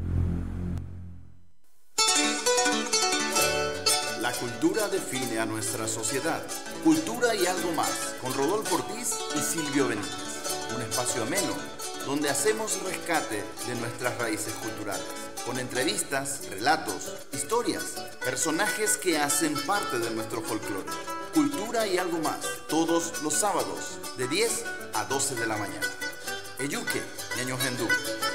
La cultura define a nuestra sociedad. Cultura y algo más, con Rodolfo Ortiz y Silvio Benítez. Un espacio ameno, donde hacemos rescate de nuestras raíces culturales. Con entrevistas, relatos, historias, personajes que hacen parte de nuestro folclore. Cultura y algo más, todos los sábados, de 10 a 12 de la mañana. Eyuque, Ñaño Gendú.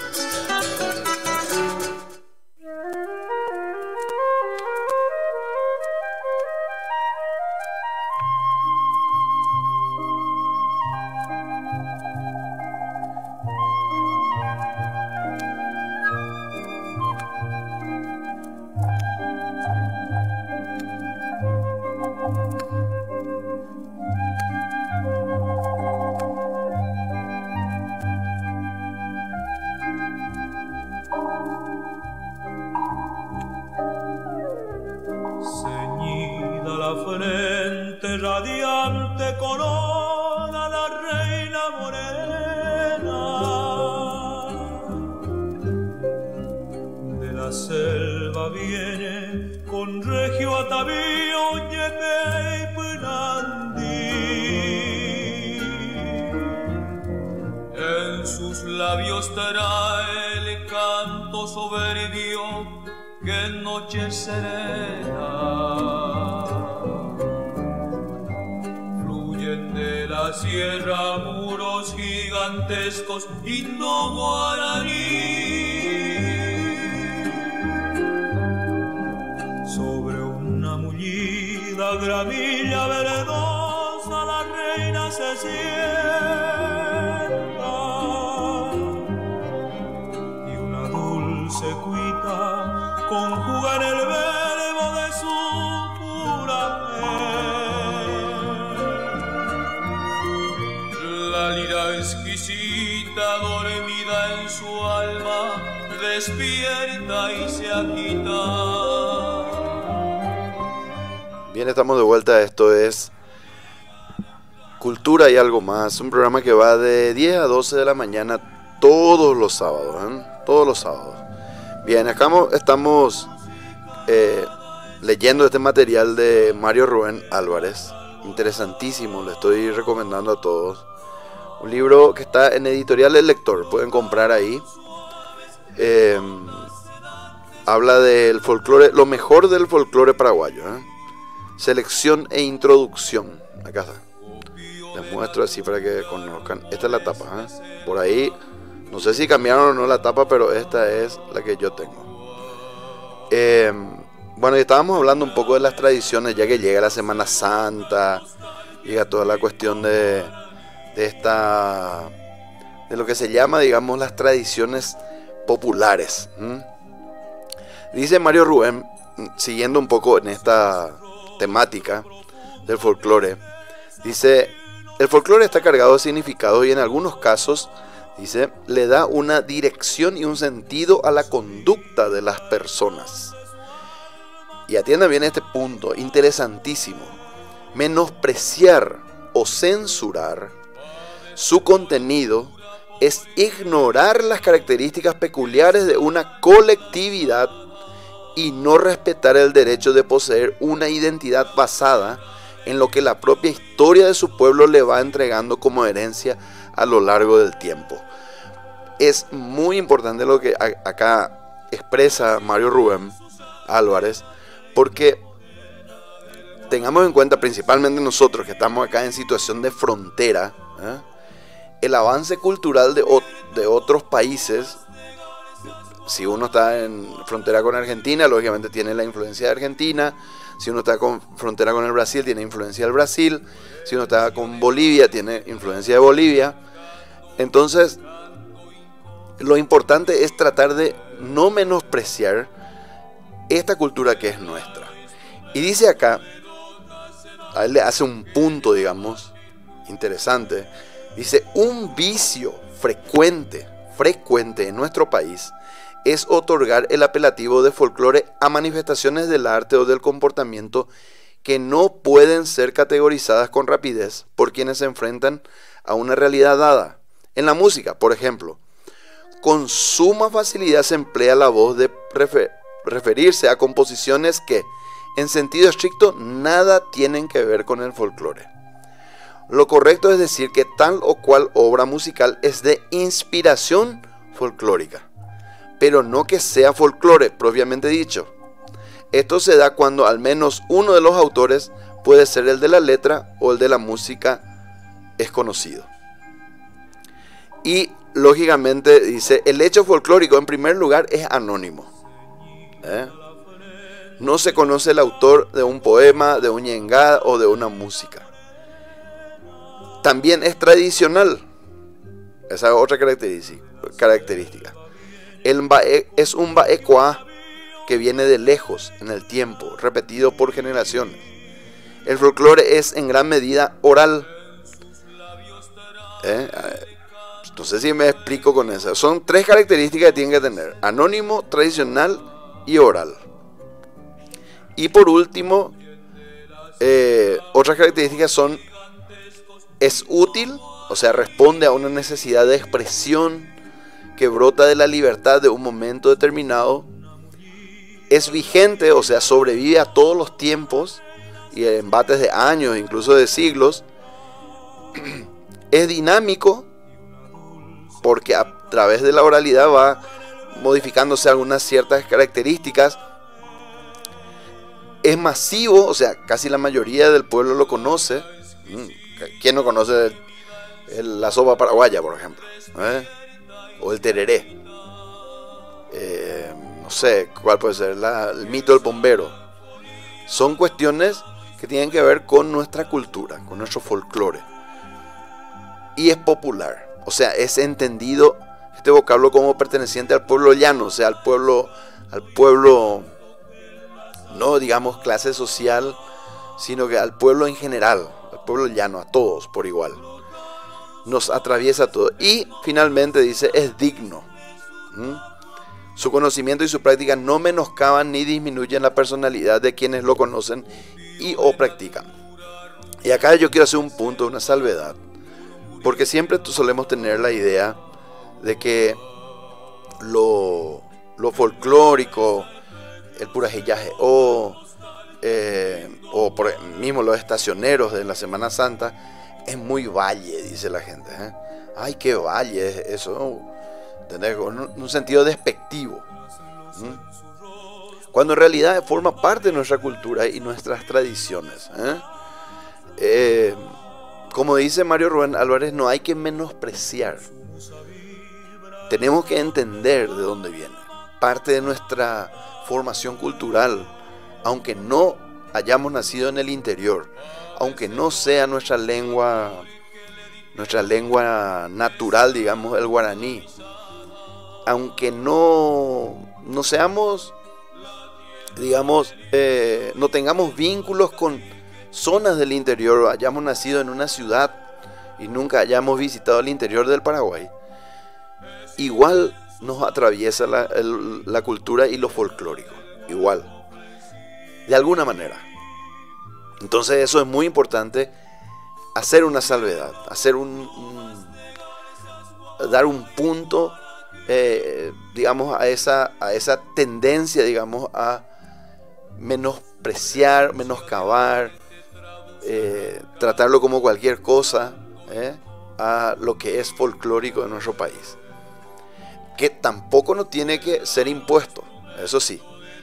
Sobre una mullida gramilla verdosa la reina se sienta y una dulce cuita conjuga en el verbo de su pura fe. La lira exquisita dormida en su alma despierta y se agita. Bien, estamos de vuelta. Esto es Cultura y algo más, un programa que va de 10 a 12 de la mañana todos los sábados, todos los sábados. Bien, acá estamos leyendo este material de Mario Rubén Álvarez. Interesantísimo, le estoy recomendando a todos. Un libro que está en Editorial El Lector, pueden comprar ahí. Habla del folclore, lo mejor del folclore paraguayo, selección e introducción. Acá está, les muestro así para que conozcan. Esta es la tapa, por ahí no sé si cambiaron o no la tapa, pero esta es la que yo tengo. Bueno, y estábamos hablando un poco de las tradiciones, ya que llega la Semana Santa, llega toda la cuestión de lo que se llama, digamos, las tradiciones populares. Dice Mario Rubén, siguiendo un poco en esta temática del folclore, dice: el folclore está cargado de significado y en algunos casos, dice, le da una dirección y un sentido a la conducta de las personas. Y atienda bien este punto, interesantísimo. Menospreciar o censurar su contenido es ignorar las características peculiares de una colectividad y no respetar el derecho de poseer una identidad basada en lo que la propia historia de su pueblo le va entregando como herencia a lo largo del tiempo. Es muy importante lo que acá expresa Mario Rubén Álvarez, porque tengamos en cuenta, principalmente nosotros que estamos acá en situación de frontera, el avance cultural de otros países. Si uno está en frontera con Argentina, lógicamente tiene la influencia de Argentina. Si uno está con frontera con el Brasil, tiene influencia del Brasil. Si uno está con Bolivia, tiene influencia de Bolivia. Entonces, lo importante es tratar de no menospreciar esta cultura que es nuestra. Y dice acá, a él le hace un punto, digamos, interesante. Dice: un vicio frecuente en nuestro país es otorgar el apelativo de folclore a manifestaciones del arte o del comportamiento que no pueden ser categorizadas con rapidez por quienes se enfrentan a una realidad dada. En la música, por ejemplo, con suma facilidad se emplea la voz de referirse a composiciones que, en sentido estricto, nada tienen que ver con el folclore. Lo correcto es decir que tal o cual obra musical es de inspiración folclórica, pero no que sea folclore propiamente dicho. Esto se da cuando al menos uno de los autores, puede ser el de la letra o el de la música, es conocido. Y lógicamente dice: el hecho folclórico en primer lugar es anónimo. No se conoce el autor de un poema, de un ñengá o de una música. También es tradicional. Esa es otra característica. El mbaé es un baecoa que viene de lejos en el tiempo, repetido por generaciones. El folclore es en gran medida oral. No sé si me explico con eso. Son tres características que tienen que tener: anónimo, tradicional y oral. Y por último, otras características son: es útil, o sea, responde a una necesidad de expresión que brota de la libertad de un momento determinado. Es vigente, o sea, sobrevive a todos los tiempos y embates de años, incluso de siglos. Es dinámico, porque a través de la oralidad va modificándose algunas ciertas características. Es masivo, o sea, casi la mayoría del pueblo lo conoce. ¿Quién no conoce la sopa paraguaya, por ejemplo? O el tereré. No sé, ¿cuál puede ser? El mito del bombero. Son cuestiones que tienen que ver con nuestra cultura, con nuestro folclore. Y es popular. O sea, es entendido este vocablo como perteneciente al pueblo llano, o sea, al pueblo, no digamos clase social, sino que al pueblo en general, al pueblo llano, a todos por igual. Nos atraviesa todo. Y finalmente dice: es digno. Su conocimiento y su práctica no menoscaban ni disminuyen la personalidad de quienes lo conocen y o practican. Y acá yo quiero hacer un punto, una salvedad, porque siempre solemos tener la idea de que lo lo folclórico, el purajillaje o por mismo los estacioneros de la Semana Santa, es muy valle, dice la gente, ¿eh? Ay, qué valle es eso, ¿entendés? En un sentido despectivo, cuando en realidad forma parte de nuestra cultura y nuestras tradiciones, como dice Mario Rubén Álvarez, no hay que menospreciar, tenemos que entender de dónde viene, parte de nuestra formación cultural, aunque no hayamos nacido en el interior, aunque no sea nuestra lengua natural, digamos, el guaraní, aunque no seamos, digamos, no tengamos vínculos con zonas del interior, hayamos nacido en una ciudad y nunca hayamos visitado el interior del Paraguay, igual nos atraviesa la cultura y lo folclórico, igual, de alguna manera. Entonces eso es muy importante, hacer una salvedad, dar un punto, digamos, a esa tendencia, digamos, a menospreciar, menoscabar, tratarlo como cualquier cosa, a lo que es folclórico de nuestro país, que tampoco no tiene que ser impuesto, eso sí.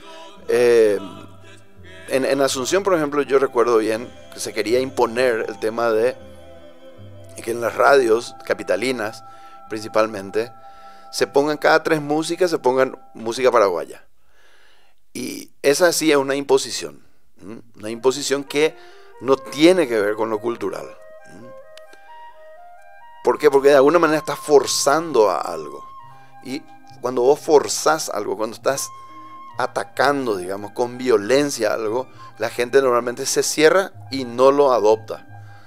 En Asunción, por ejemplo, yo recuerdo bien que se quería imponer el tema de que en las radios capitalinas, principalmente, se pongan cada 3 músicas, se pongan música paraguaya. Y esa sí es una imposición que no tiene que ver con lo cultural. ¿Por qué? Porque de alguna manera estás forzando a algo. Y cuando vos forzás algo, cuando estás atacando, digamos, con violencia algo, la gente normalmente se cierra y no lo adopta.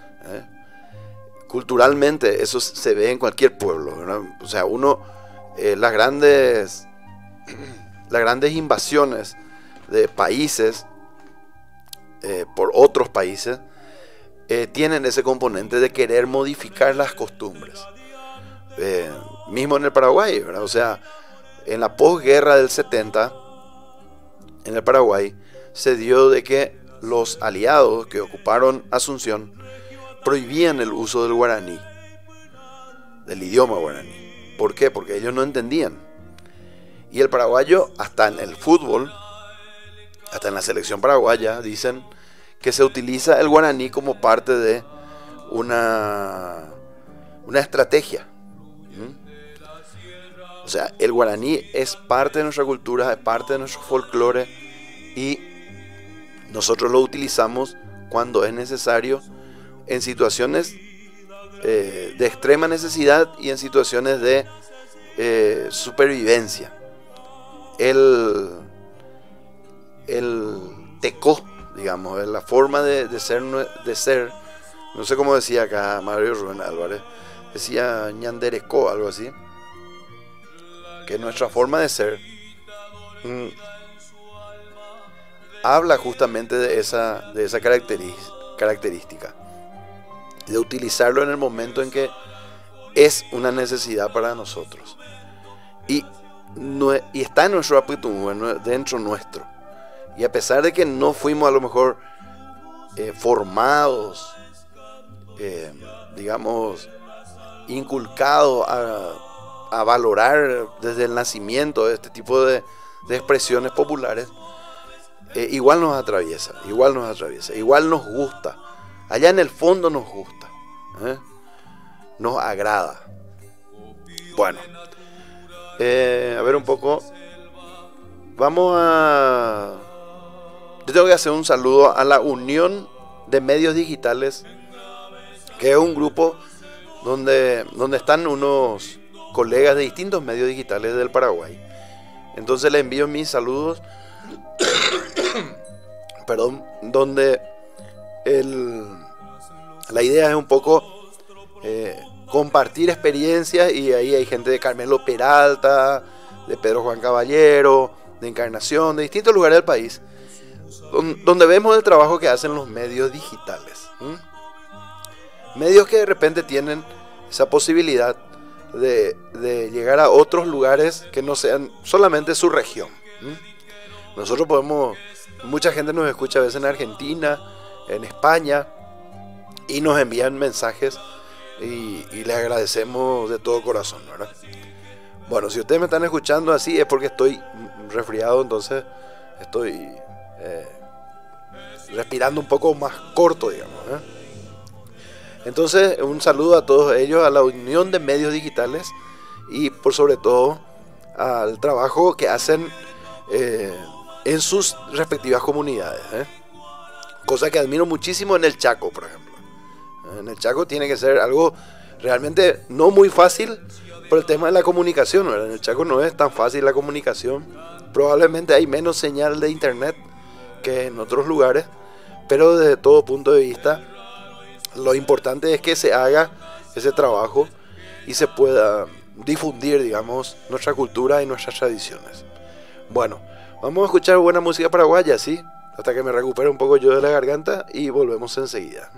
Culturalmente eso se ve en cualquier pueblo, ¿verdad? O sea, las grandes invasiones de países por otros países tienen ese componente de querer modificar las costumbres. Mismo en el Paraguay, ¿verdad? O sea, en la posguerra del 70, en el Paraguay, se dio de que los aliados que ocuparon Asunción prohibían el uso del guaraní, del idioma guaraní. ¿Por qué? Porque ellos no entendían. Y el paraguayo, hasta en el fútbol, hasta en la selección paraguaya, dicen que se utiliza el guaraní como parte de una estrategia. O sea, el guaraní es parte de nuestra cultura, es parte de nuestro folclore, y nosotros lo utilizamos cuando es necesario, en situaciones de extrema necesidad y en situaciones de supervivencia. El tecó, digamos, la forma de ser, no sé cómo decía acá Mario Rubén Álvarez, decía ñanderecó, algo así, que nuestra forma de ser habla justamente de esa característica, de utilizarlo en el momento en que es una necesidad para nosotros, y está en nuestro aptitud, dentro nuestro, y a pesar de que no fuimos a lo mejor formados, digamos, inculcados a valorar desde el nacimiento este tipo de expresiones populares, igual nos atraviesa, igual nos gusta, allá en el fondo nos gusta, nos agrada. Bueno, a ver un poco, yo tengo que hacer un saludo a la Unión de Medios Digitales, que es un grupo donde están unos colegas de distintos medios digitales del Paraguay. Entonces les envío mis saludos, perdón, donde la idea es un poco compartir experiencias, y ahí hay gente de Carmelo Peralta, de Pedro Juan Caballero, de Encarnación, de distintos lugares del país, donde vemos el trabajo que hacen los medios digitales. Medios que de repente tienen esa posibilidad de llegar a otros lugares que no sean solamente su región. Nosotros podemos, mucha gente nos escucha a veces en Argentina, en España, y nos envían mensajes y les agradecemos de todo corazón, ¿verdad? Bueno, si ustedes me están escuchando así es porque estoy resfriado, entonces estoy respirando un poco más corto, digamos, Entonces, un saludo a todos ellos, a la Unión de Medios Digitales y por sobre todo al trabajo que hacen en sus respectivas comunidades, cosa que admiro muchísimo en el Chaco, por ejemplo. En el Chaco tiene que ser algo realmente no muy fácil por el tema de la comunicación, ¿verdad? En el Chaco no es tan fácil la comunicación, probablemente hay menos señal de internet que en otros lugares, pero desde todo punto de vista lo importante es que se haga ese trabajo y se pueda difundir, digamos, nuestra cultura y nuestras tradiciones. Bueno, vamos a escuchar buena música paraguaya, ¿sí? Hasta que me recupere un poco yo de la garganta y volvemos enseguida.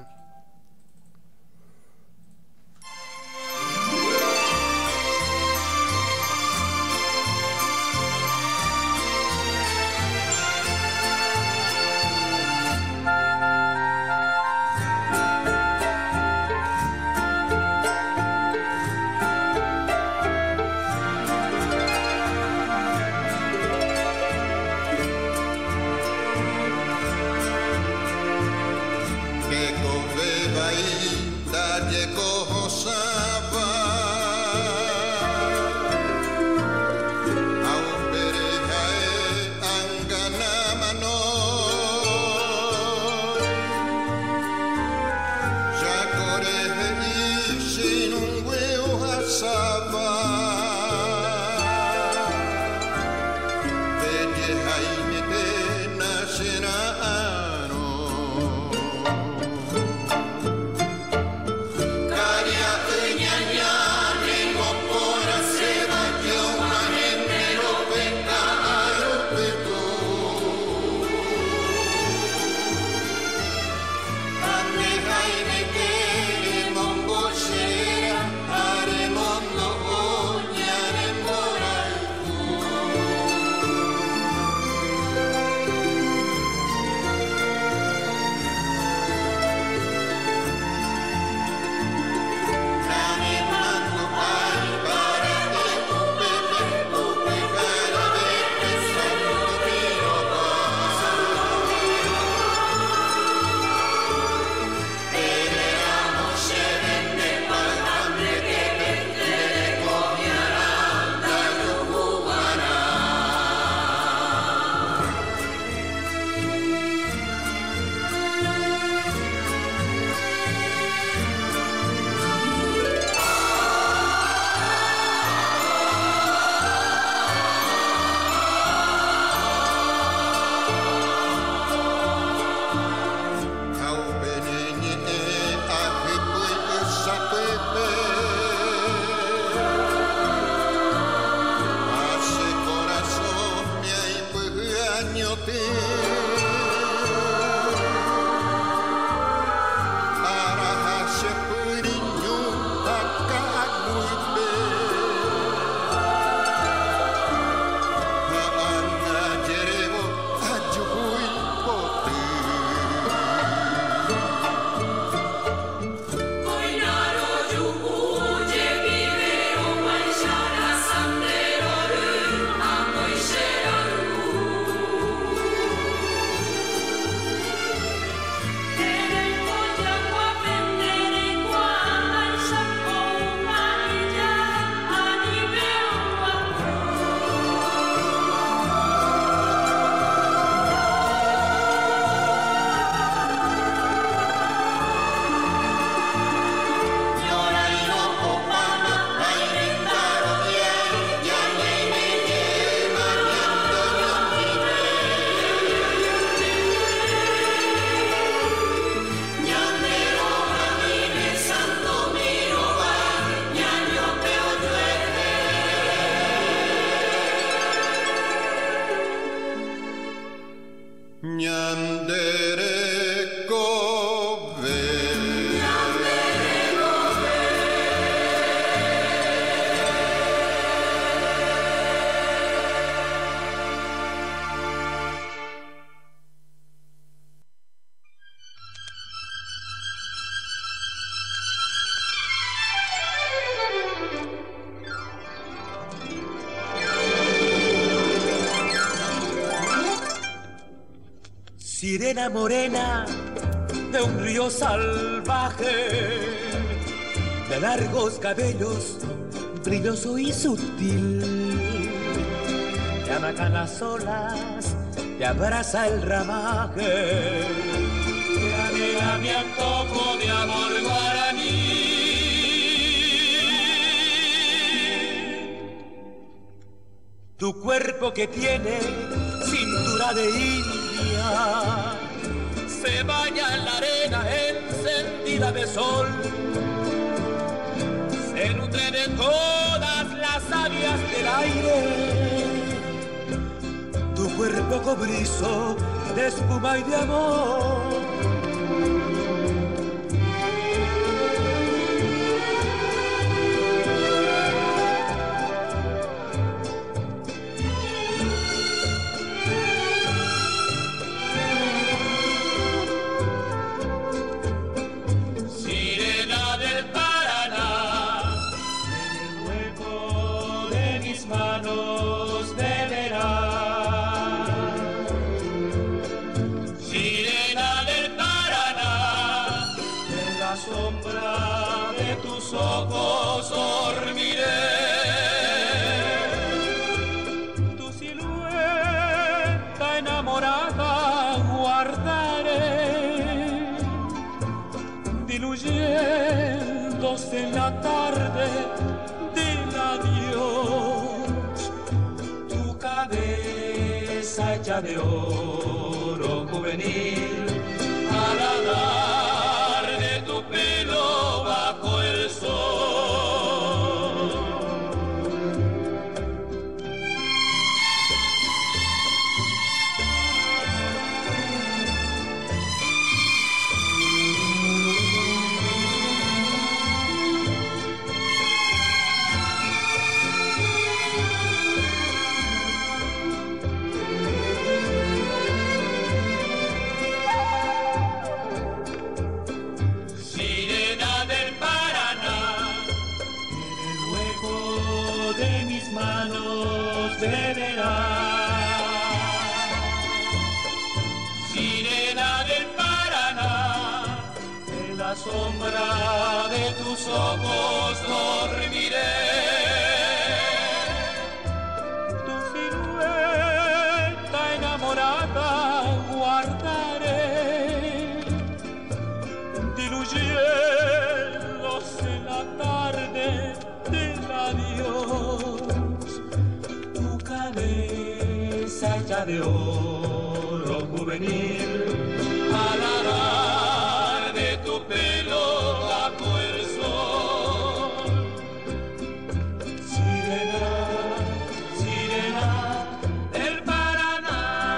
Que con Sirena morena de un río salvaje, de largos cabellos, brilloso y sutil. Te amacan las olas, te abraza el ramaje. Te anhela mi antojo de amor guaraní. Tu cuerpo que tiene cintura de India se baña en la arena encendida de sol. Se nutre de todas las avias del aire. Tu cuerpo cobrizo de espuma y de amor. Ojos dormiré, tu silueta enamorada guardaré, diluyéndose en la tarde del adiós, tu cabeza hecha de oro juvenil, al nadar de tu pelo bajo el sol. Sombra de tus ojos dormiré, tu silueta enamorada guardaré, diluyéndose la tarde del adiós, tu cabeza hecha de oro juvenil, al nadar de tu pelo bajo el sol. Sirena, sirena del Paraná.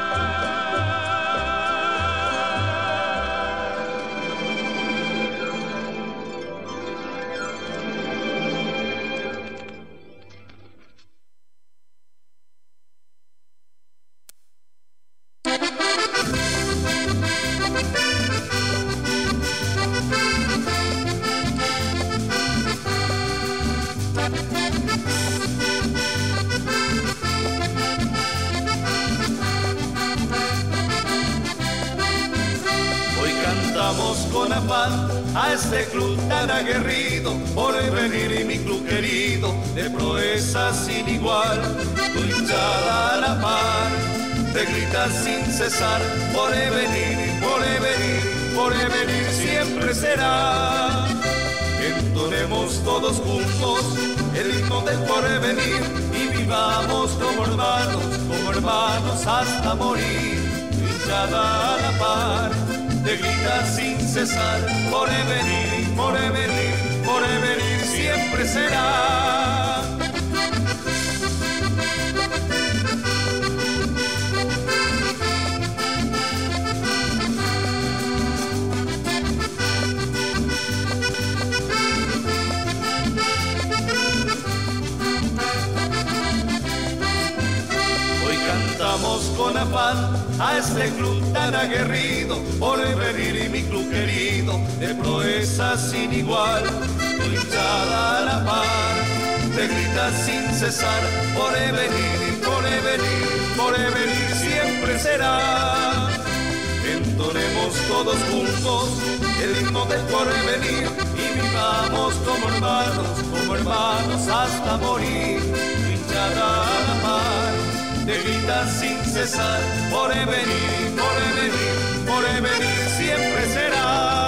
Con afán a este club tan aguerrido, por venir y mi club querido, de proezas sin igual, tu hinchada a la par, te grita sin cesar, por venir, por venir, por venir siempre será. Entonemos todos juntos el himno del porvenir y vivamos como hermanos hasta morir, tu hinchada a la par. Te grita sin cesar, por venir, siempre será. Hoy cantamos con afán a este club tan aguerrido, por venir y mi club querido, de proezas sin igual, tu hinchada a la par, te grita sin cesar, por venir, siempre será. entonemos todos juntos el himno del porvenir y vivamos como hermanos hasta morir. Hinchada a la mar, de gritar sin cesar, porvenir, porvenir, porvenir siempre será.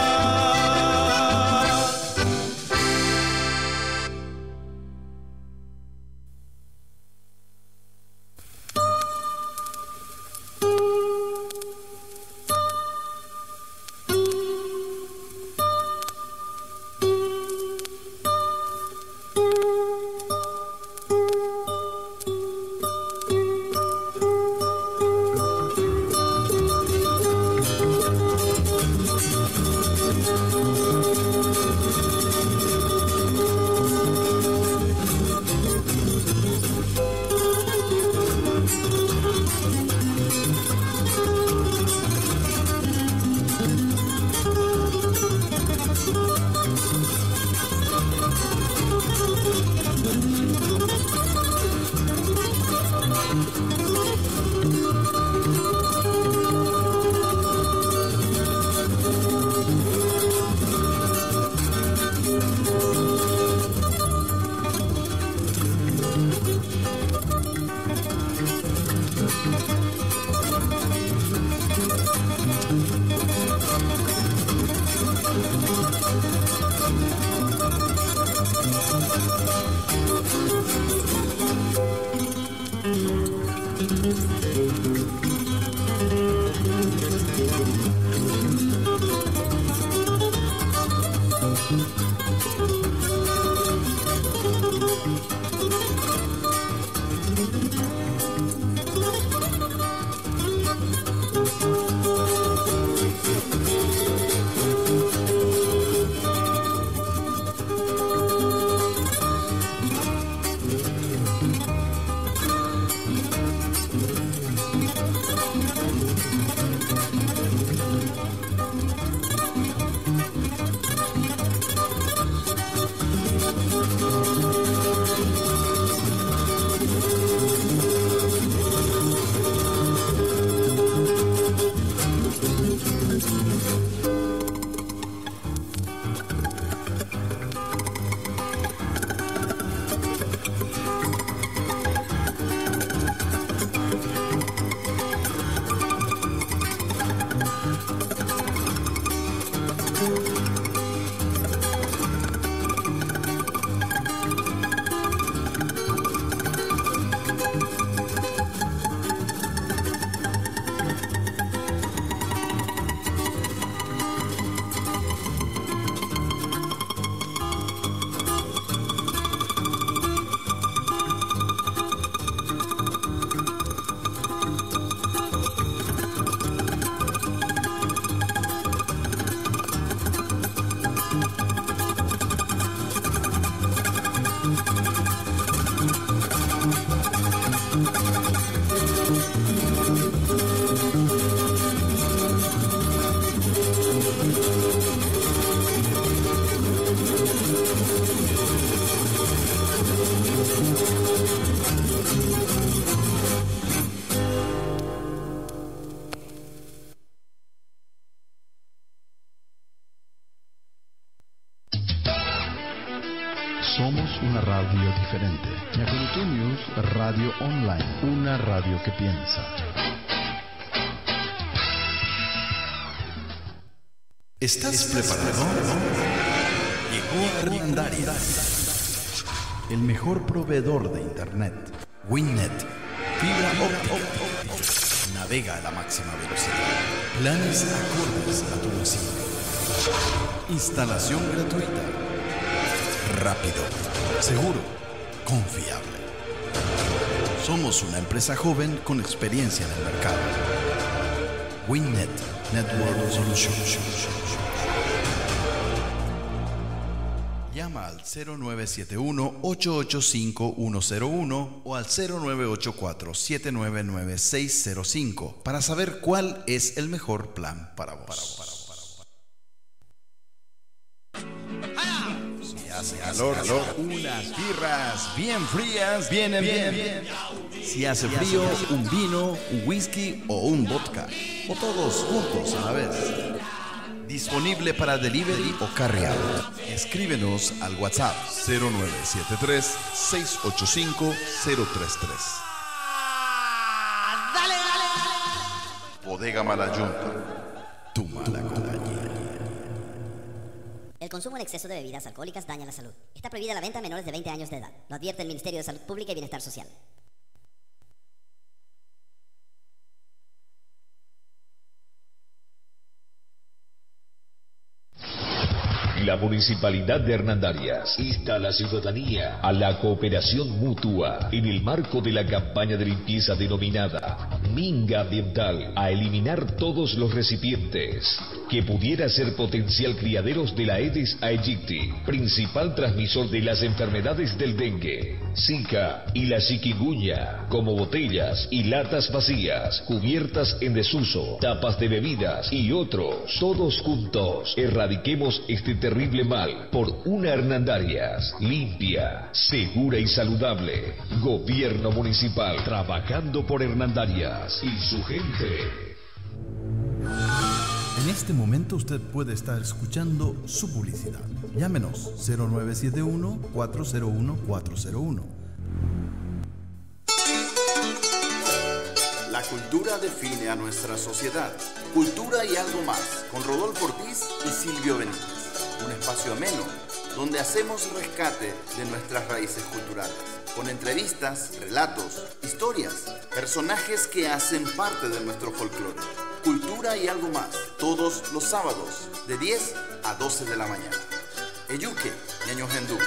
Somos una radio diferente. Ñacurutu News Radio Online, una radio que piensa. ¿Estás preparado? Llegó Hernandaria, el mejor proveedor de internet. Winnet, fibra óptica. Navega a la máxima velocidad. Planes acordes a tu bolsillo. Instalación gratuita. Rápido, seguro, confiable. Somos una empresa joven con experiencia en el mercado. Winnet Network Solutions. Llama al 0971-885-101 o al 0984-799-605 para saber cuál es el mejor plan para vos. Si hace calor, unas birras bien frías vienen bien. Si hace frío, un vino, un whisky o un vodka. O todos juntos a la vez. Disponible para delivery o carry-out. Escríbenos al WhatsApp 0973-685-033. Bodega Malayunta, tu mala compañía. El consumo en exceso de bebidas alcohólicas daña la salud. Está prohibida la venta a menores de 20 años de edad. Lo advierte el Ministerio de Salud Pública y Bienestar Social. La Municipalidad de Hernandarias insta a la ciudadanía a la cooperación mutua en el marco de la campaña de limpieza denominada Minga Ambiental, a eliminar todos los recipientes que pudiera ser potencial criaderos de la Aedes aegypti, principal transmisor de las enfermedades del dengue, Zika y la chikungunya, como botellas y latas vacías, cubiertas en desuso, tapas de bebidas y otros. Todos juntos erradiquemos este terrible mal por una Hernandarias limpia, segura y saludable. Gobierno Municipal, trabajando por Hernandarias y su gente. En este momento usted puede estar escuchando su publicidad. Llámenos 0971-401-401. La cultura define a nuestra sociedad. Cultura y algo más, con Rodolfo Ortiz y Silvio Benítez. Un espacio ameno, donde hacemos rescate de nuestras raíces culturales. Con entrevistas, relatos, historias, personajes que hacen parte de nuestro folclore. Cultura y algo más, todos los sábados, de 10 a 12 de la mañana. Eyuque, Ñaño Gendú.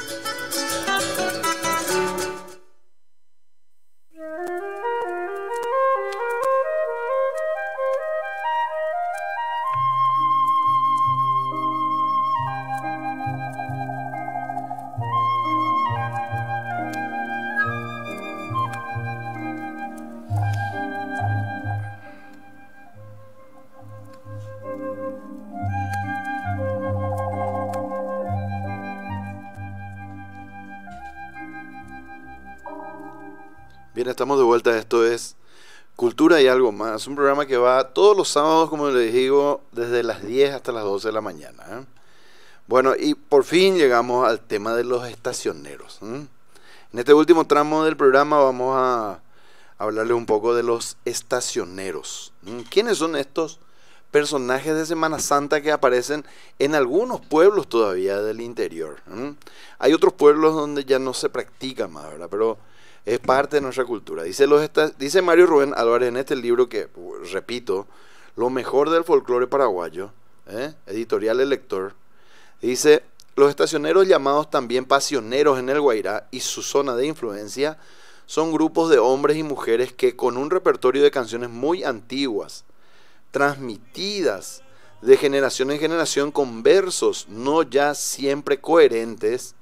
Bien, estamos de vuelta. Esto es Cultura y algo más. Un programa que va todos los sábados, como les digo, desde las 10 hasta las 12 de la mañana, ¿eh? Bueno, y por fin llegamos al tema de los estacioneros, ¿eh? En este último tramo del programa vamos a hablarles un poco de los estacioneros. ¿Quiénes son estos personajes de Semana Santa que aparecen en algunos pueblos todavía del interior? Hay otros pueblos donde ya no se practica más, ¿verdad? Pero es parte de nuestra cultura. Dice Mario Rubén Álvarez en este libro que, repito, lo mejor del folclore paraguayo, editorial El Lector, dice: los estacioneros, llamados también pasioneros en el Guairá y su zona de influencia, son grupos de hombres y mujeres que, con un repertorio de canciones muy antiguas, transmitidas de generación en generación con versos no ya siempre coherentes,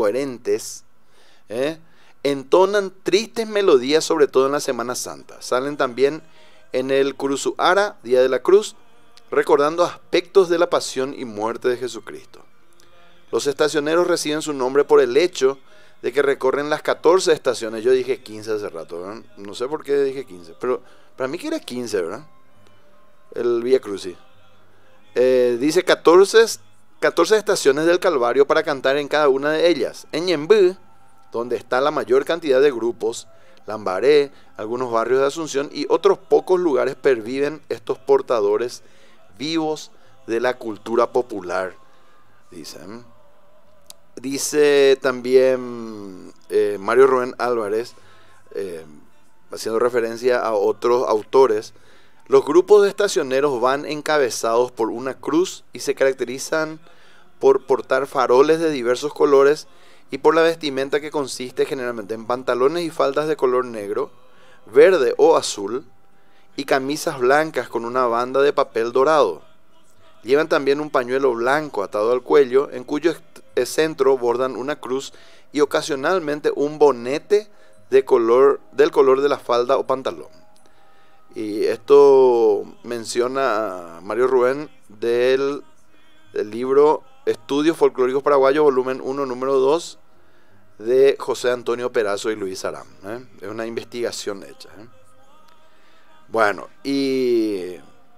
entonan tristes melodías, sobre todo en la Semana Santa. Salen también en el Curuzuara, Día de la Cruz, recordando aspectos de la pasión y muerte de Jesucristo. Los estacioneros reciben su nombre por el hecho de que recorren las 14 estaciones. Yo dije 15 hace rato, ¿verdad? No sé por qué dije 15, pero para mí que era 15, ¿verdad? El Vía Crucis. Dice 14 estaciones del Calvario para cantar en cada una de ellas. En Ñembú, donde está la mayor cantidad de grupos, Lambaré, algunos barrios de Asunción y otros pocos lugares, perviven estos portadores vivos de la cultura popular, dicen. Dice también Mario Rubén Álvarez, haciendo referencia a otros autores: los grupos de estacioneros van encabezados por una cruz y se caracterizan por portar faroles de diversos colores y por la vestimenta, que consiste generalmente en pantalones y faldas de color negro, verde o azul, y camisas blancas con una banda de papel dorado. Llevan también un pañuelo blanco atado al cuello, en cuyo centro bordan una cruz, y ocasionalmente un bonete del color de la falda o pantalón. Y esto menciona a Mario Rubén del libro Estudios Folclóricos Paraguayos, volumen 1, número 2, de José Antonio Perazo y Luis Aram. Es una investigación hecha. Bueno, y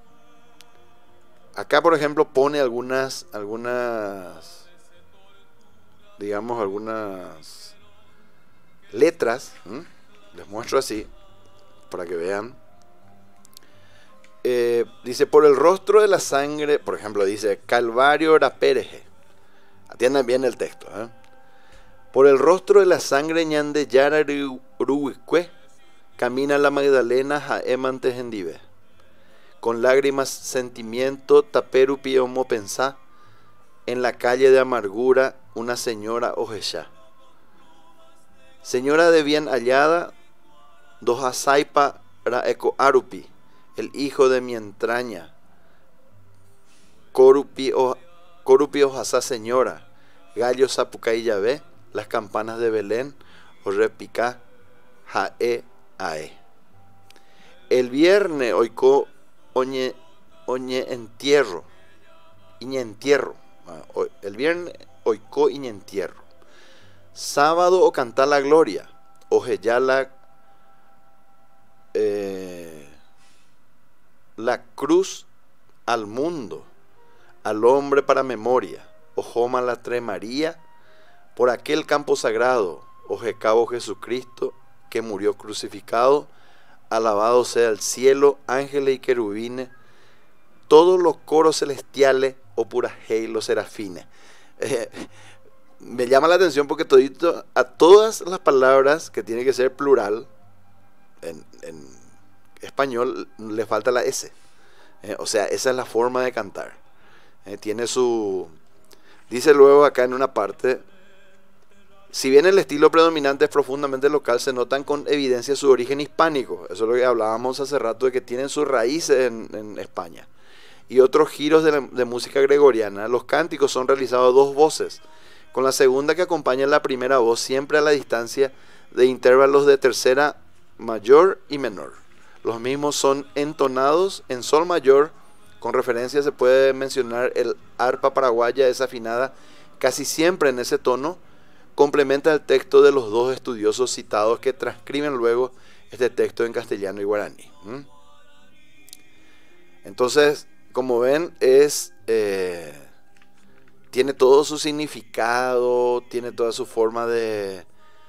acá, por ejemplo, pone algunas letras. Les muestro así, para que vean. Dice, por el rostro de la sangre, por ejemplo, dice, Calvario Rapereje. Atiendan bien el texto. Por el rostro de la sangre ñande yara ruicue, camina la Magdalena jaemante gendive. Con lágrimas, sentimiento, taperu piomo pensá, en la calle de amargura, una señora ojeya. Señora de bien hallada, doja saipa ra eco arupi, el hijo de mi entraña. Corupi ojasa señora, gallo sapucay llave, las campanas de Belén, o repica jae ae. El viernes oiko oñe entierro, iñe entierro. El viernes oiko iñe entierro. Sábado o cantar la gloria, ojeya la cruz al mundo, al hombre para memoria, ojoma la tres María, por aquel campo sagrado, ojecabo Jesucristo, que murió crucificado, alabado sea el cielo, ángeles y querubines, todos los coros celestiales, o purajei los serafines. Me llama la atención porque a todas las palabras que tiene que ser plural, en español le falta la S. O sea, esa es la forma de cantar. Tiene su... Dice luego acá en una parte, si bien el estilo predominante es profundamente local, se notan con evidencia su origen hispánico. Eso es lo que hablábamos hace rato, de que tienen sus raíces en España. Y otros giros de música gregoriana. Los cánticos son realizados a dos voces, con la segunda que acompaña la primera voz, siempre a la distancia de intervalos de tercera mayor y menor. Los mismos son entonados en sol mayor. Con referencia se puede mencionar el arpa paraguaya desafinada casi siempre en ese tono. Complementa el texto de los dos estudiosos citados que transcriben luego este texto en castellano y guaraní. Entonces, como ven, tiene todo su significado, tiene toda su forma de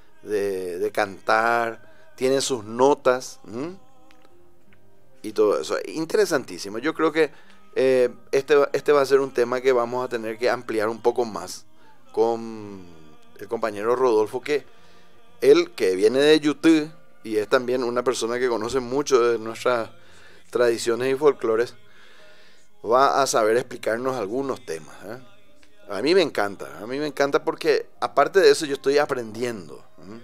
cantar, tiene sus notas y todo eso. Interesantísimo. Yo creo que este va a ser un tema que vamos a tener que ampliar un poco más con el compañero Rodolfo, que él, que viene de YouTube y es también una persona que conoce mucho de nuestras tradiciones y folclores, va a saber explicarnos algunos temas. A mí me encanta porque aparte de eso yo estoy aprendiendo.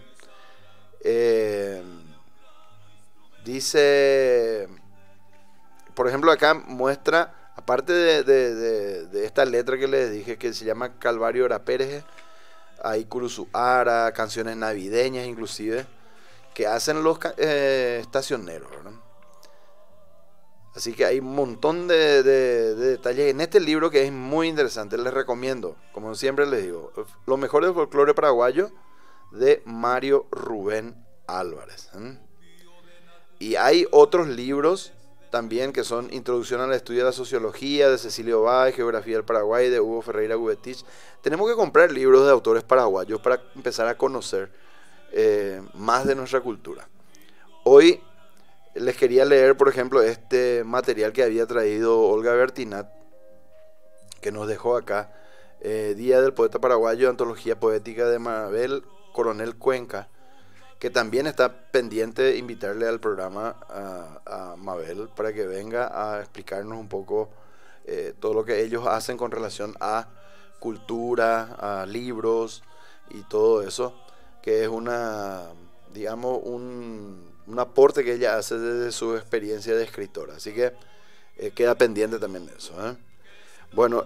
Dice, por ejemplo, acá muestra, aparte de esta letra que les dije que se llama Calvario Rapereje, hay Curuzuara, canciones navideñas inclusive, que hacen los estacioneros, ¿verdad? Así que hay un montón de detalles en este libro que es muy interesante. Les recomiendo, como siempre les digo, Lo mejor del folclore paraguayo, de Mario Rubén Álvarez. Y hay otros libros también que son Introducción al estudio de la sociología, de Cecilio Báez, Geografía del Paraguay, de Hugo Ferreira Gubetich. Tenemos que comprar libros de autores paraguayos para empezar a conocer más de nuestra cultura. Hoy les quería leer, por ejemplo, este material que había traído Olga Bertinat, que nos dejó acá, Día del Poeta Paraguayo, Antología Poética de Mabel Coronel Cuenca, que también está pendiente de invitarle al programa a Mabel para que venga a explicarnos un poco todo lo que ellos hacen con relación a cultura, a libros y todo eso, que es digamos, un aporte que ella hace desde su experiencia de escritora. Así que queda pendiente también de eso. Bueno,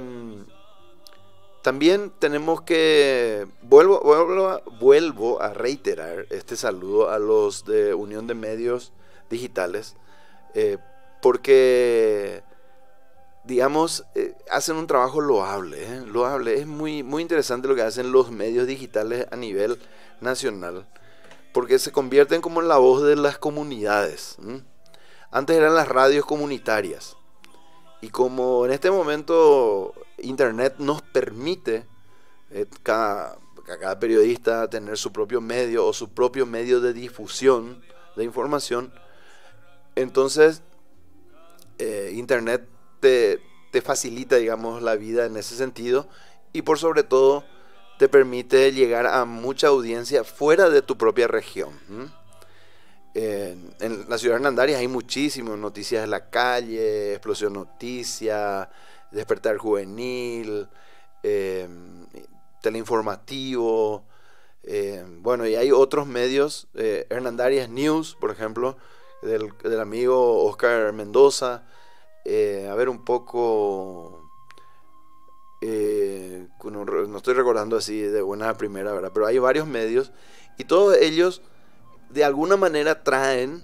también tenemos que... Vuelvo a reiterar este saludo a los de Unión de Medios Digitales, porque digamos, hacen un trabajo loable, loable. Es muy, muy interesante lo que hacen los medios digitales a nivel nacional, porque se convierten como en la voz de las comunidades. Antes eran las radios comunitarias, y como en este momento Internet nos permite cada periodista tener su propio medio o su propio medio de difusión de información, entonces Internet te facilita, digamos, la vida en ese sentido, y por sobre todo te permite llegar a mucha audiencia fuera de tu propia región. En la ciudad de Hernandarias hay muchísimas noticias de la calle, Explosión Noticia, Despertar Juvenil, Teleinformativo, bueno, y hay otros medios, Hernandarias News, por ejemplo, del amigo Oscar Mendoza. A ver un poco, no estoy recordando así de buena primera, ¿verdad? Pero hay varios medios, y todos ellos de alguna manera traen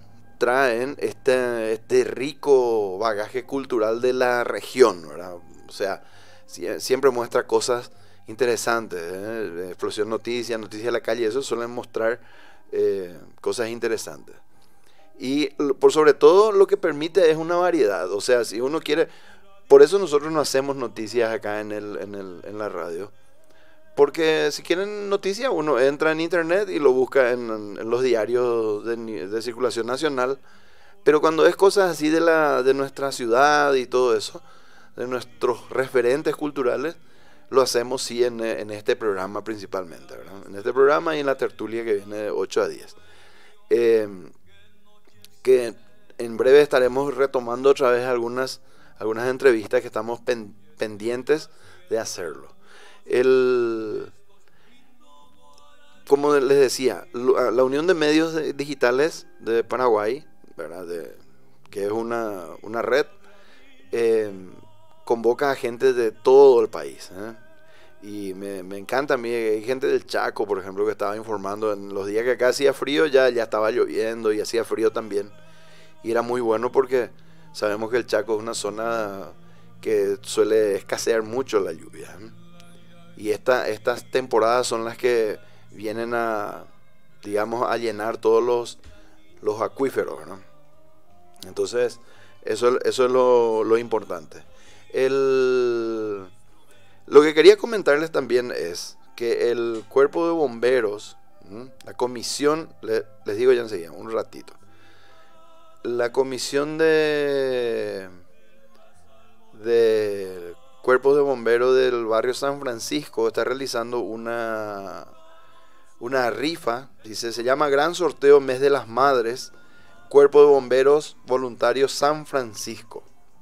este rico bagaje cultural de la región, ¿verdad? O sea, siempre muestra cosas interesantes, Explosión Noticia, Noticias de la Calle, eso suelen mostrar cosas interesantes. Y por sobre todo lo que permite es una variedad. O sea, si uno quiere, por eso nosotros no hacemos noticias acá en la radio, porque si quieren noticias uno entra en internet y lo busca en los diarios de circulación nacional. Pero cuando es cosas así de nuestra ciudad y todo eso, de nuestros referentes culturales, lo hacemos sí en este programa principalmente, ¿verdad? En este programa y en la tertulia que viene de 8 a 10. Que en breve estaremos retomando otra vez algunas entrevistas que estamos pendientes de hacerlo. Como les decía, la Unión de Medios Digitales de Paraguay, ¿verdad? Que es una red, convoca a gente de todo el país, y me encanta a mí. Hay gente del Chaco, por ejemplo, que estaba informando en los días que acá hacía frío, ya estaba lloviendo y hacía frío también, y era muy bueno porque sabemos que el Chaco es una zona que suele escasear mucho la lluvia, y estas temporadas son las que vienen a, digamos, a llenar todos los acuíferos, ¿no? Entonces eso es lo importante. Lo que quería comentarles también es que el cuerpo de bomberos, la comisión, les digo ya enseguida, un ratito, la comisión de cuerpos de bomberos del barrio San Francisco está realizando una rifa, se llama Gran Sorteo Mes de las Madres, Cuerpo de Bomberos Voluntarios San Francisco.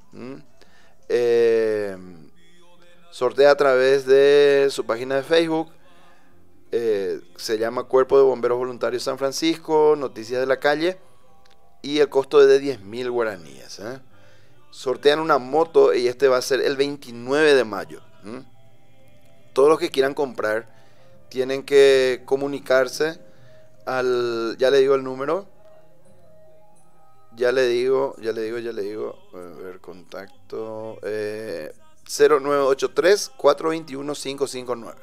Sortea a través de su página de Facebook, se llama Cuerpo de Bomberos Voluntarios San Francisco, Noticias de la Calle, y el costo es de 10.000 guaraníes. Sortean una moto y este va a ser el 29 de mayo. Todos los que quieran comprar tienen que comunicarse al, ya le digo el número, ya le digo, a ver, contacto, 0983-421-559,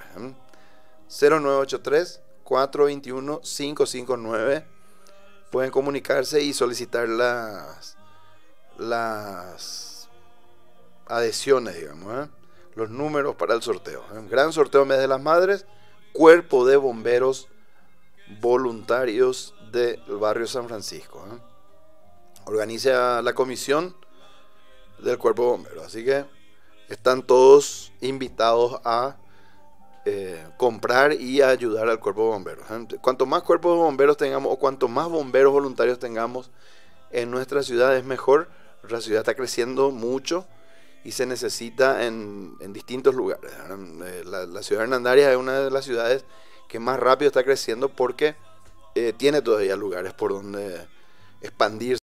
0983-421-559. Pueden comunicarse y solicitar las adhesiones, digamos, los números para el sorteo. Gran Sorteo Mes de las Madres, Cuerpo de Bomberos Voluntarios del barrio San Francisco. Organiza la comisión del Cuerpo de Bomberos, así que están todos invitados a comprar y a ayudar al Cuerpo de Bomberos. Cuanto más cuerpos de bomberos tengamos, o cuanto más bomberos voluntarios tengamos en nuestra ciudad, es mejor. Nuestra ciudad está creciendo mucho y se necesita en distintos lugares. La ciudad de Hernandarias es una de las ciudades que más rápido está creciendo porque tiene todavía lugares por donde expandirse.